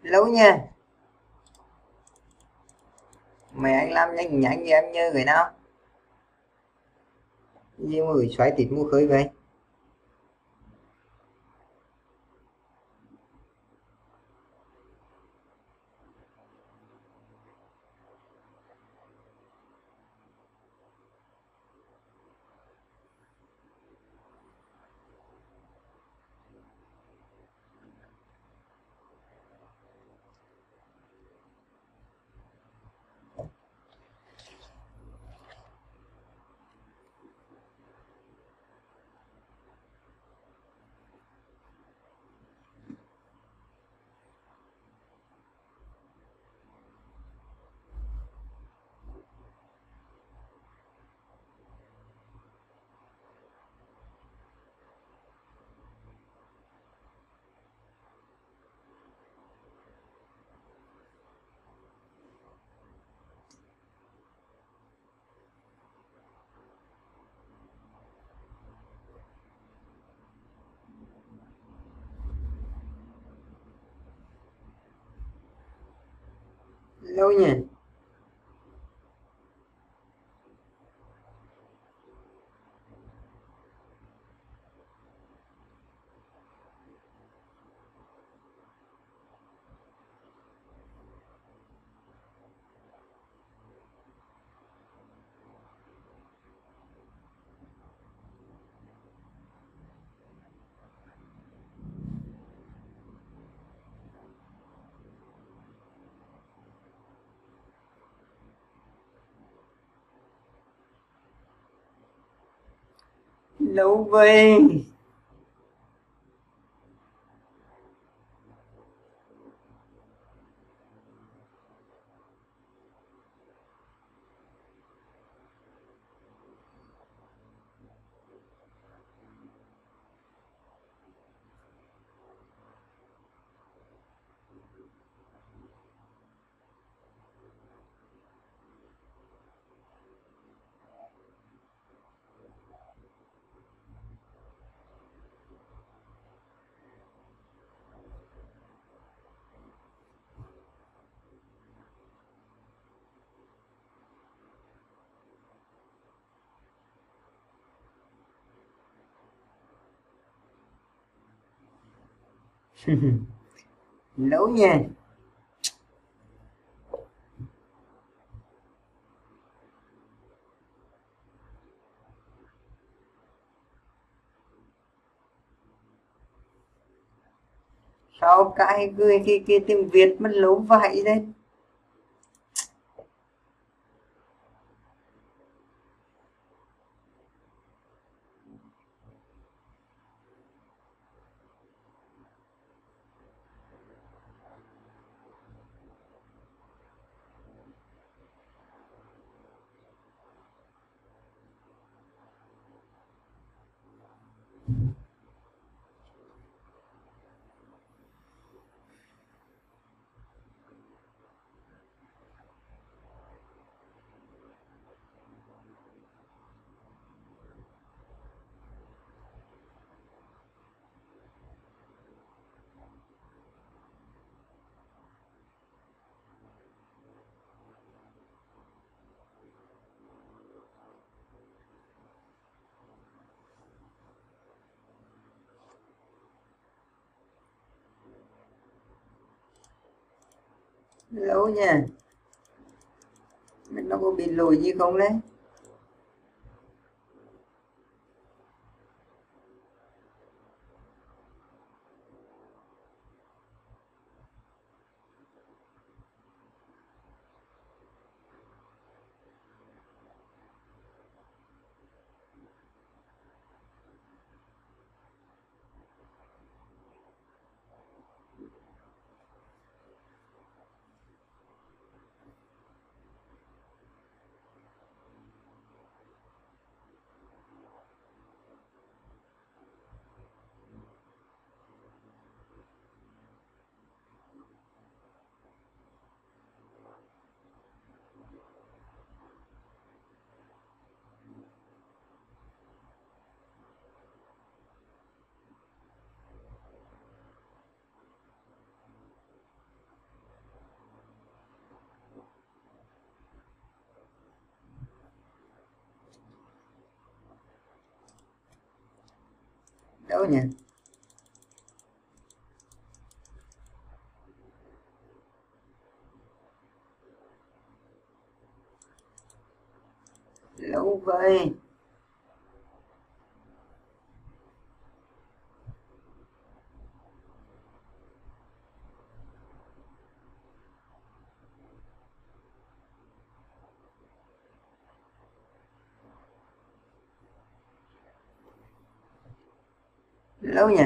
A: Lâu nha. Mày anh làm nhanh nhanh em như người nào. Gì mà gửi xoáy tịt mua khơi vậy. Lâu nha. Lâu vậy. Lâu nha. Sao cái cái cái, cái tiếng Việtมันlâu vậy đấy. Lâu nha. Nó có bị lùi gì không đấy. lâu nhỉ. Lâu vậy. Lâu nhỉ.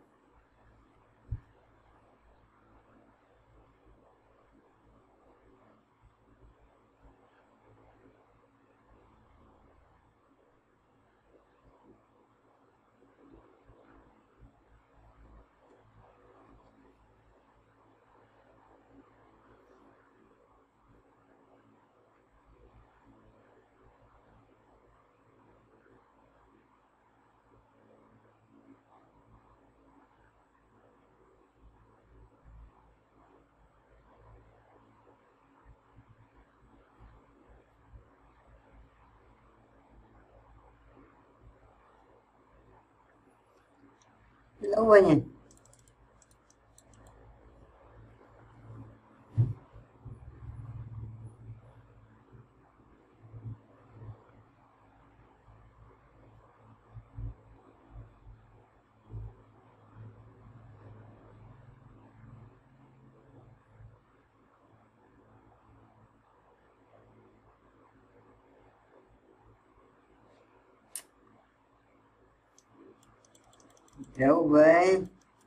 A: Lâu vậy nhỉ. Lâu vậy.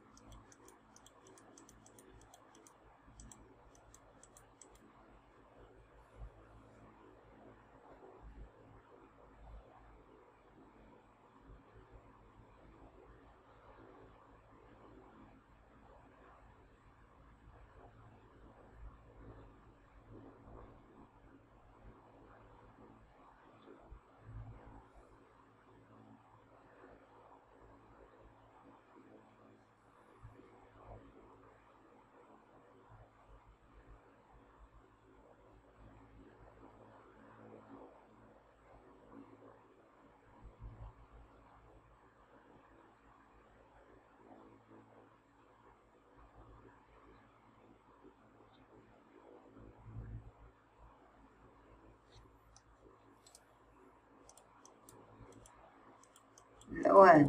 A: Lâu rồi.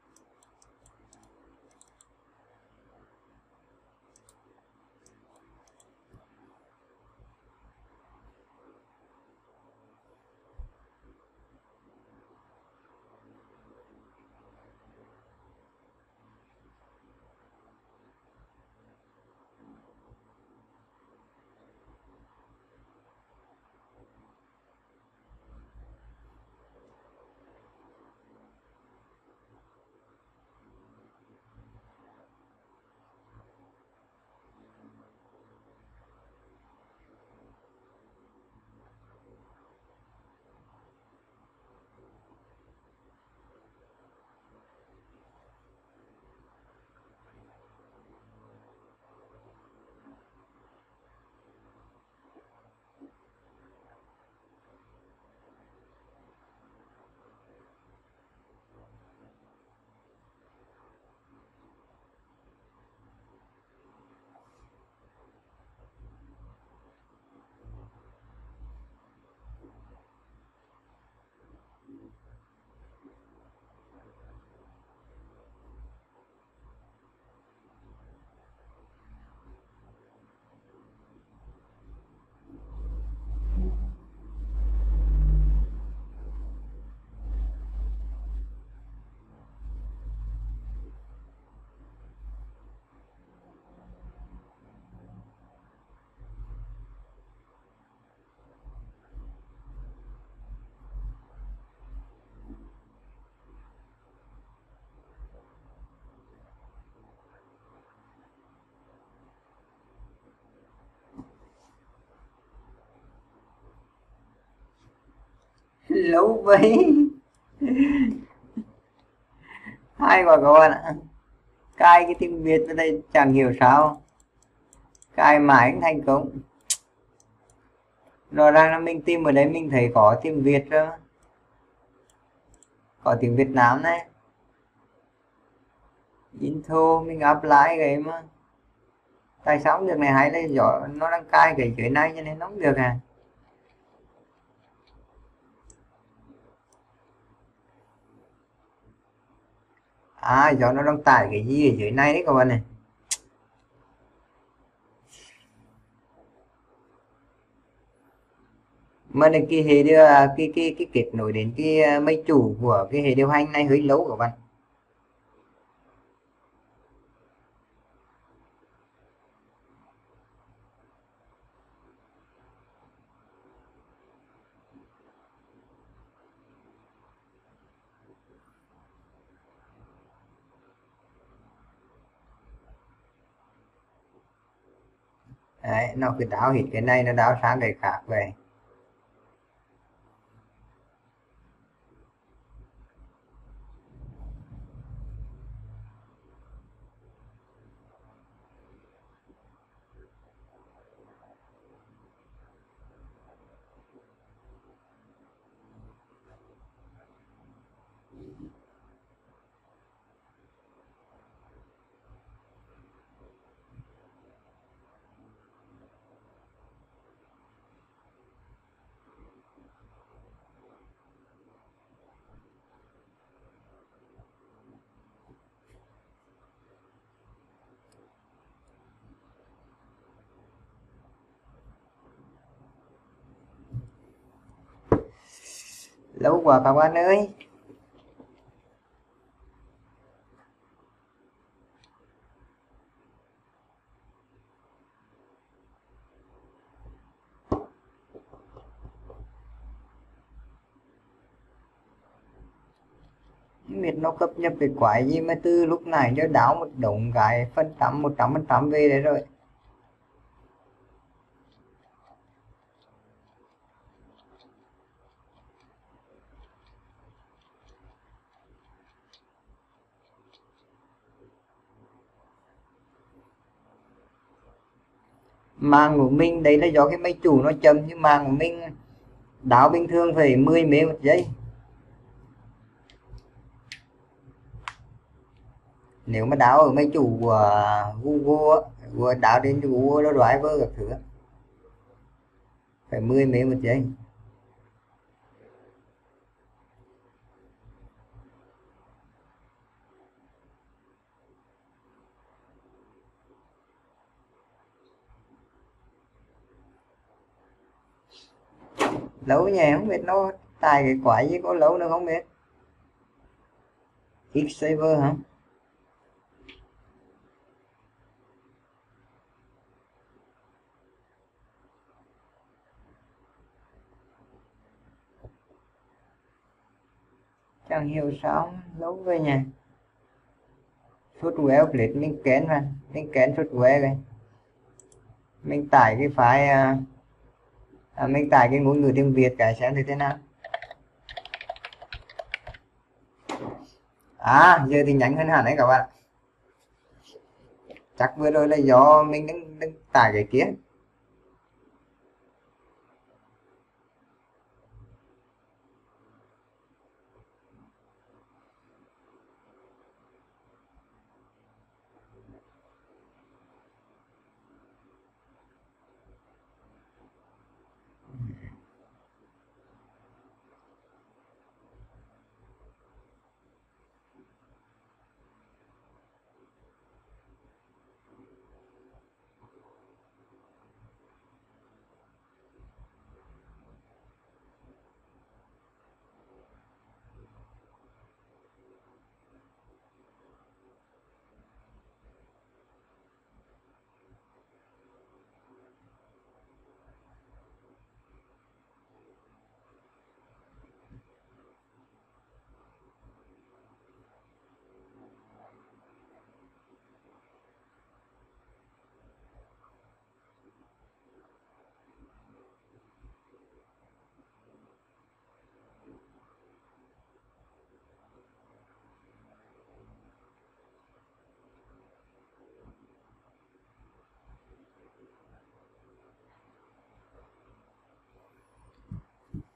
A: Lâu vậy. Hay quá các bạn ạ. Cai cái tiếng Việt ở đây chẳng hiểu sao cai mãi cũng thành công. Rõ ràng là mình tìm ở đây mình thấy có tiếng Việt rồi, có tiếng Việt Nam này. Intro mình apply cái mà tại sao không được này, hay là do nó đang cài cái dưới này cho nên nó không được à? À do nó đang tải cái gì ở dưới này đấy các bạn này. Mà này cái hệ điều cái cái cái kết nối đến cái máy chủ của cái hệ điều hành này hơi lâu các bạn. Đấy, nó cứ đảo hết cái này nó đảo sang cái khác về. Lâu quá các bạn ơi. Không biết nó cập nhật cái quái gì mà từ lúc này nó đảo một đống cái phần trăm một trăm phần trăm về đấy rồi. Mạng của mình đấy là do cái máy chủ nó chậm, nhưng mạng của mình đảo bình thường phải mười mê một giây. Nếu mà đảo ở máy chủ của Google á, đảo đến Google Driver các thứ phải mười mê một giây. Lâu nhỉ, không biết nó tài cái quái gì có lâu nữa không biết. Xserver hả? Chẳng hiểu sao lâu về nhỉ. Software update mình kén mà mình kén software rồi. Mình tải cái file à, à, mình tải cái ngôn ngữ tiếng Việt cái xem thì thế nào. À giờ thì nhanh hơn hẳn đấy các bạn. Chắc vừa rồi là do mình đang, đang tải cái kia.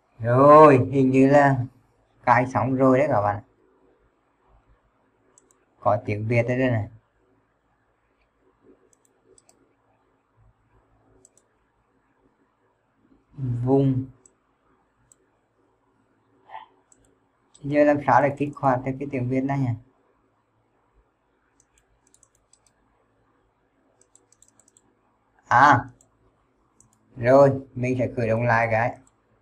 A: Rồi hình như là cài xong rồi đấy các bạn. có tiếng Việt ở đây này. Vùng giờ làm sao để kích hoạt được cái tiếng Việt này nhỉ? À rồi mình sẽ khởi động lại cái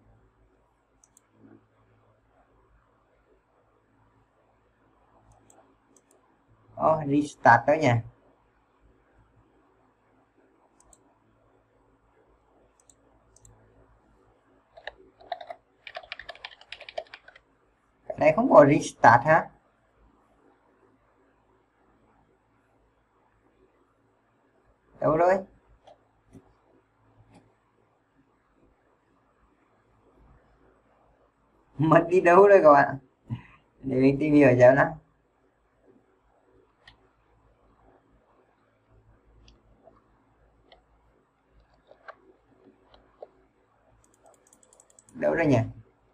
A: oh, restart đó nha. Cái này không có restart ha. Đâu rồi? Mất đi đâu rồi các bạn? Để mình tìm hiểu cho nó. Đâu rồi nhỉ?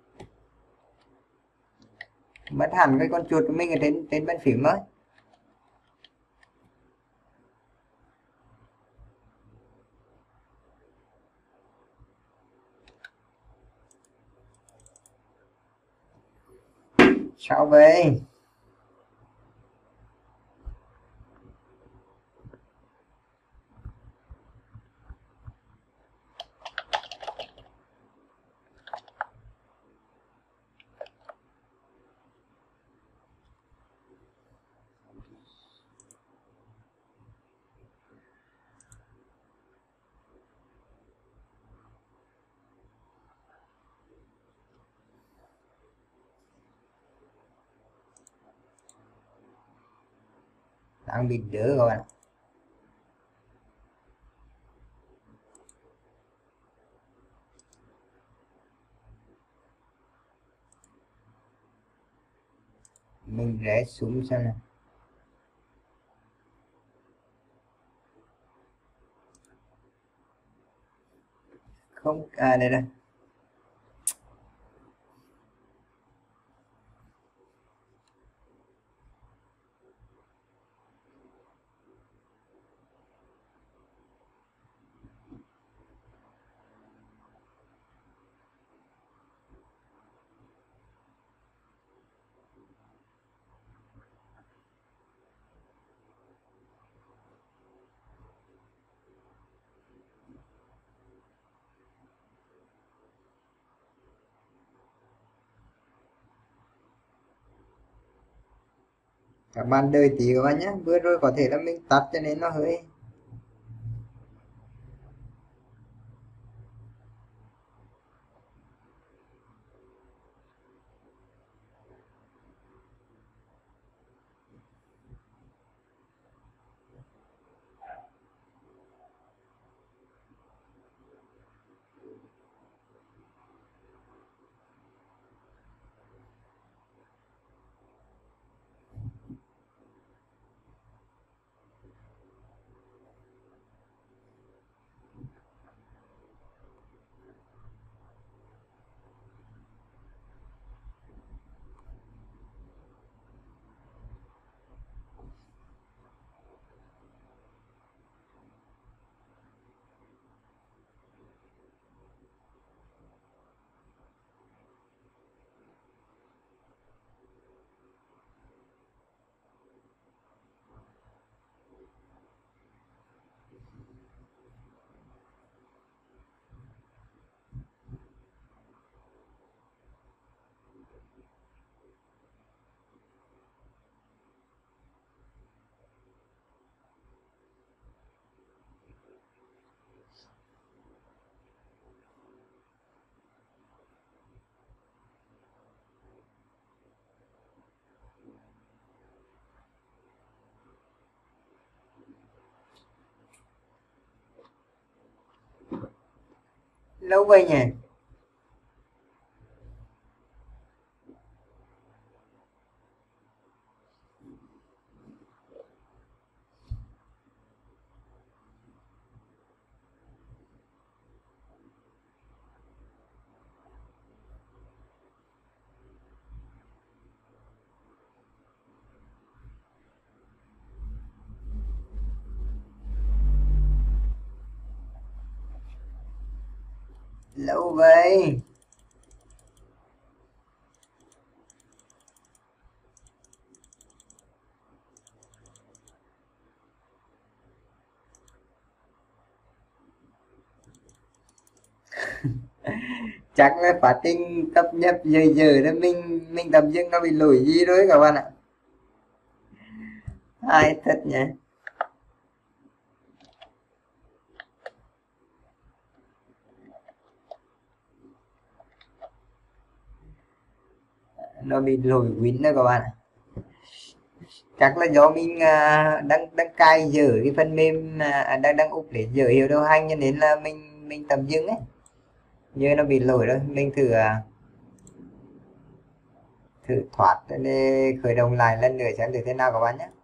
A: Mất hẳn cái con chuột của mình ở trên trên bàn phím ấy. Sao vậy? Đang bị đỡ các bạn. Mình rẽ xuống xem nào. Không, à đây đây. Các bạn đợi tí các bạn nhé, vừa rồi có thể là mình tắt cho nên nó hơi lâu vậy nhỉ. lâu vậy. Chắc là phát trình cập nhật giờ giờ đó mình mình tầm dưng nó bị lỗi gì rồi các bạn ạ. Ai thật nhỉ. Nó bị lỗi win đó các bạn ạ. Chắc là do mình à, đang đang cài dở cái phần mềm, à, đang đang úp để dở hiệu điều hành cho nên là mình mình tầm dưng ấy, giờ nó bị lỗi rồi. Mình thử à, thử thoát để khởi động lại lần nữa xem thử thế nào các bạn nhé.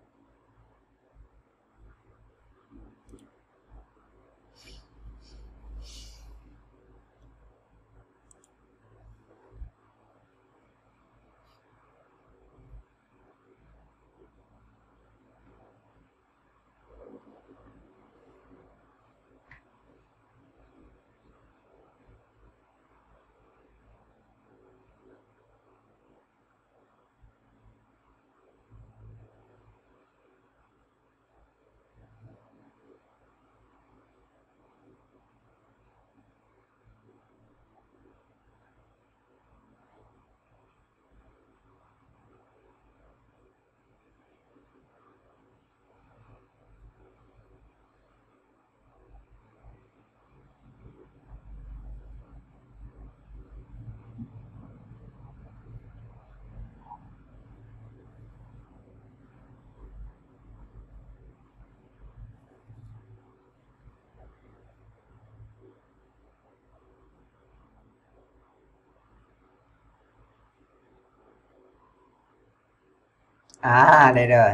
A: À đây rồi.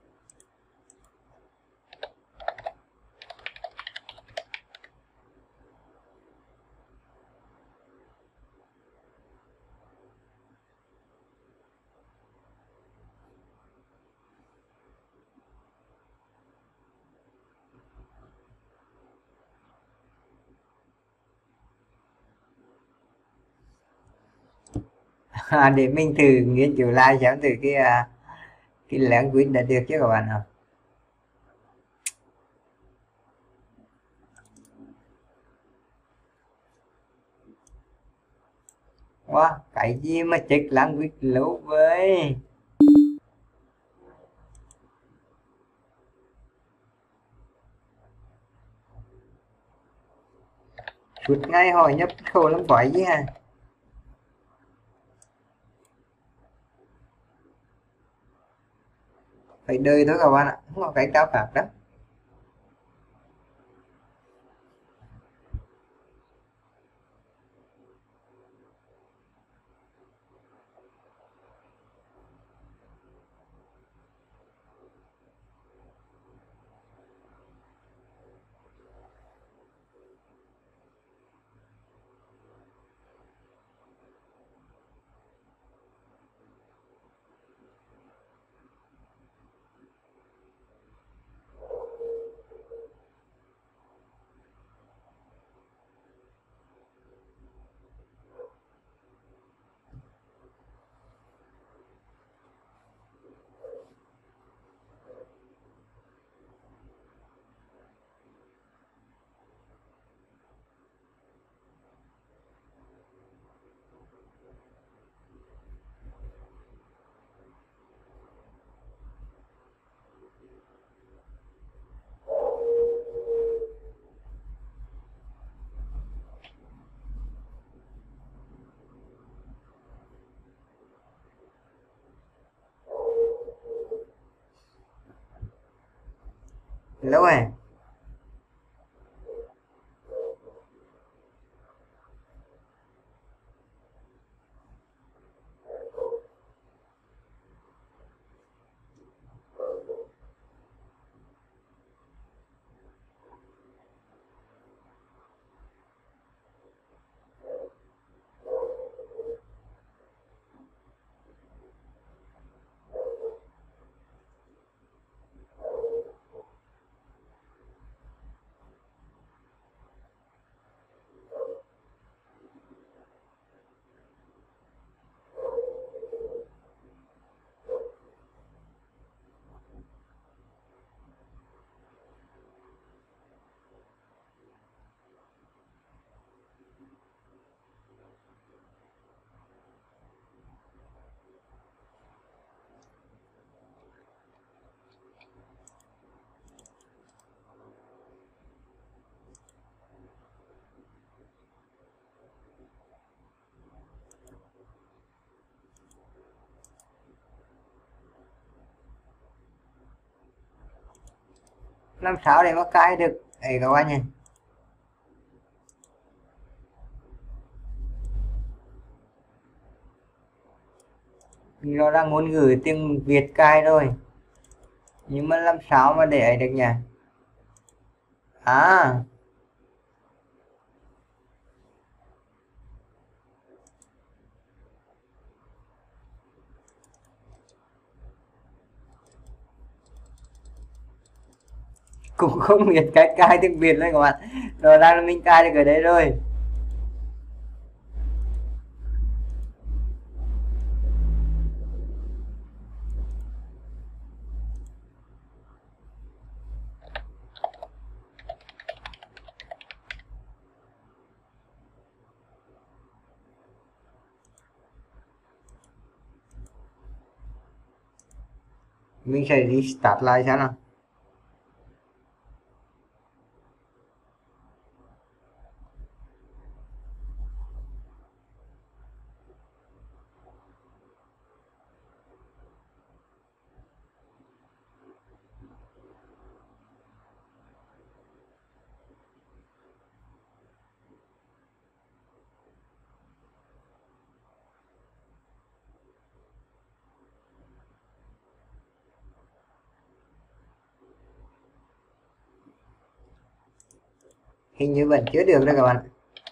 A: À, để mình thử nghiên cứu lại xem thử cái à, cái lãng quýt đã được chứ các bạn ạ. Wow, cái gì mà chết lãng quýt lâu vậy. Suốt ngày hỏi nhập khẩu lắm phải gì hả. Phải đời thôi các bạn ạ, không có cái cao khác đó. Lâu rồi. làm sao để mà cài được ấy các bạn nhỉ? Nó đang muốn gửi tiếng Việt cài rồi, nhưng mà làm sao mà để ấy được nhỉ? À, cũng không biết cách cài tiếng Việt đấy các bạn. Rồi đang mình cài được ở đây rồi. Mình sẽ restart lại xem nào. Hình như vẫn chưa được đâu các bạn.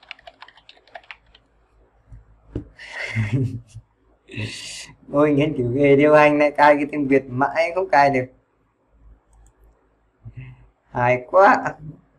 A: Ôi nghiên cứu về điều hành này, cài cái tiếng Việt mãi không cài được, hài quá.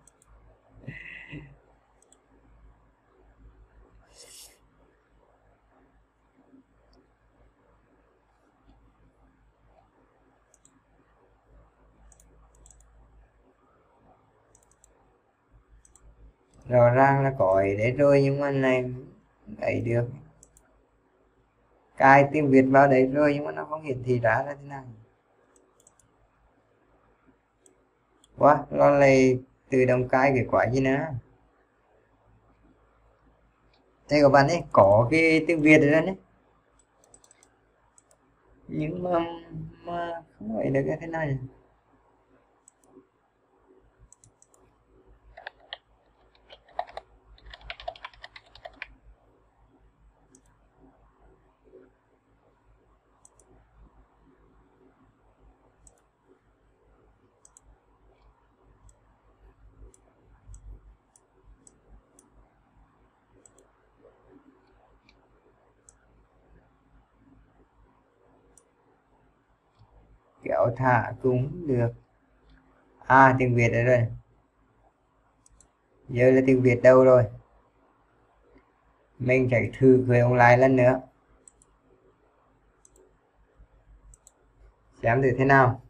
A: Rõ ràng là có ấy đấy rồi, nhưng mà này ấy được, cài tiếng Việt vào đấy rồi nhưng mà nó không hiển thị ra là thế nào. Quá, nó lại tự động cài cái quả gì nữa. Đây các bạn ấy, có cái tiếng Việt rồi đấy, nhưng mà, mà không phải được cái thế này. Kéo thả cũng được. À, tiếng Việt đấy rồi. Giờ là tiếng Việt đâu rồi? Mình sẽ thử gửi ông lại lần nữa, xem thử thế nào.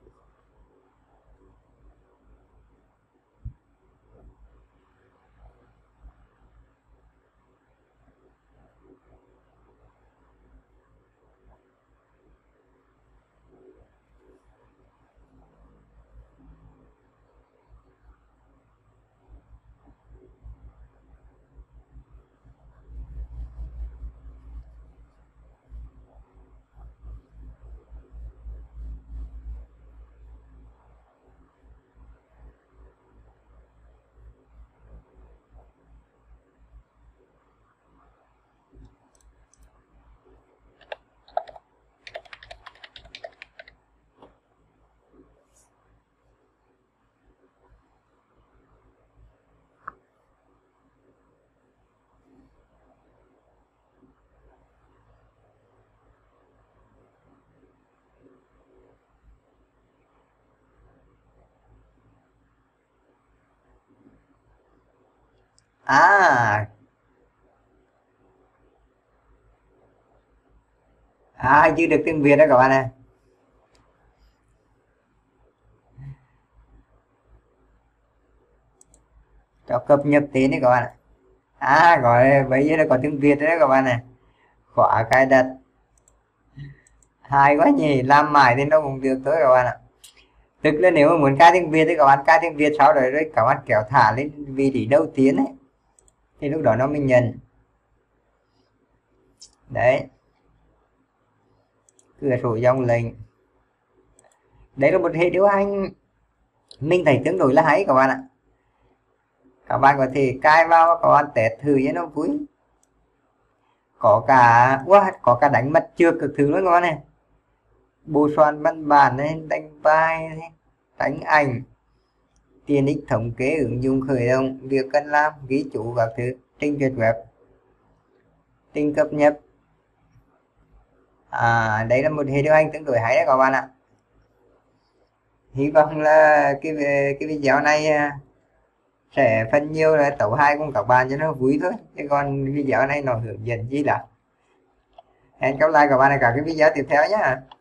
A: À, à chưa được tiếng Việt đó các bạn ạ. Cho cập nhật tên đấy các bạn ạ. À, gọi bây giờ là có tiếng Việt đấy các bạn này. Khóa cài đặt, hay quá nhỉ, làm mãi thì nó cũng được thôi các bạn ạ. Tức là nếu mà muốn cài tiếng Việt thì các bạn cài tiếng Việt, sau đó rồi các bạn kéo thả lên vị trí đầu tiên ấy, thì lúc đó nó mình nhận đấy. Cửa sổ dòng lệnh, đấy là một hệ điều hành mình thấy tương đối là hay các bạn ạ. Các bạn có thể cài vào các bạn test thử cho nó vui. Có cả wow, có cả đánh mặt trượt cực thứ luôn các bạn này, bộ soạn văn bản này, đánh bài này, đánh ảnh, tiện ích thống kê, ứng dụng khởi động, việc cần làm, ghi chú các thứ, trình duyệt web, trình cập nhật. À, đây là một hệ điều hành tương đối hay đấy các bạn ạ. Hy vọng là cái cái video này sẽ phần nhiều là tấu hai cùng các bạn cho nó vui thôi, chứ còn video này nó hướng dẫn gì là hẹn gặp lại các bạn ở các cái video tiếp theo nhé.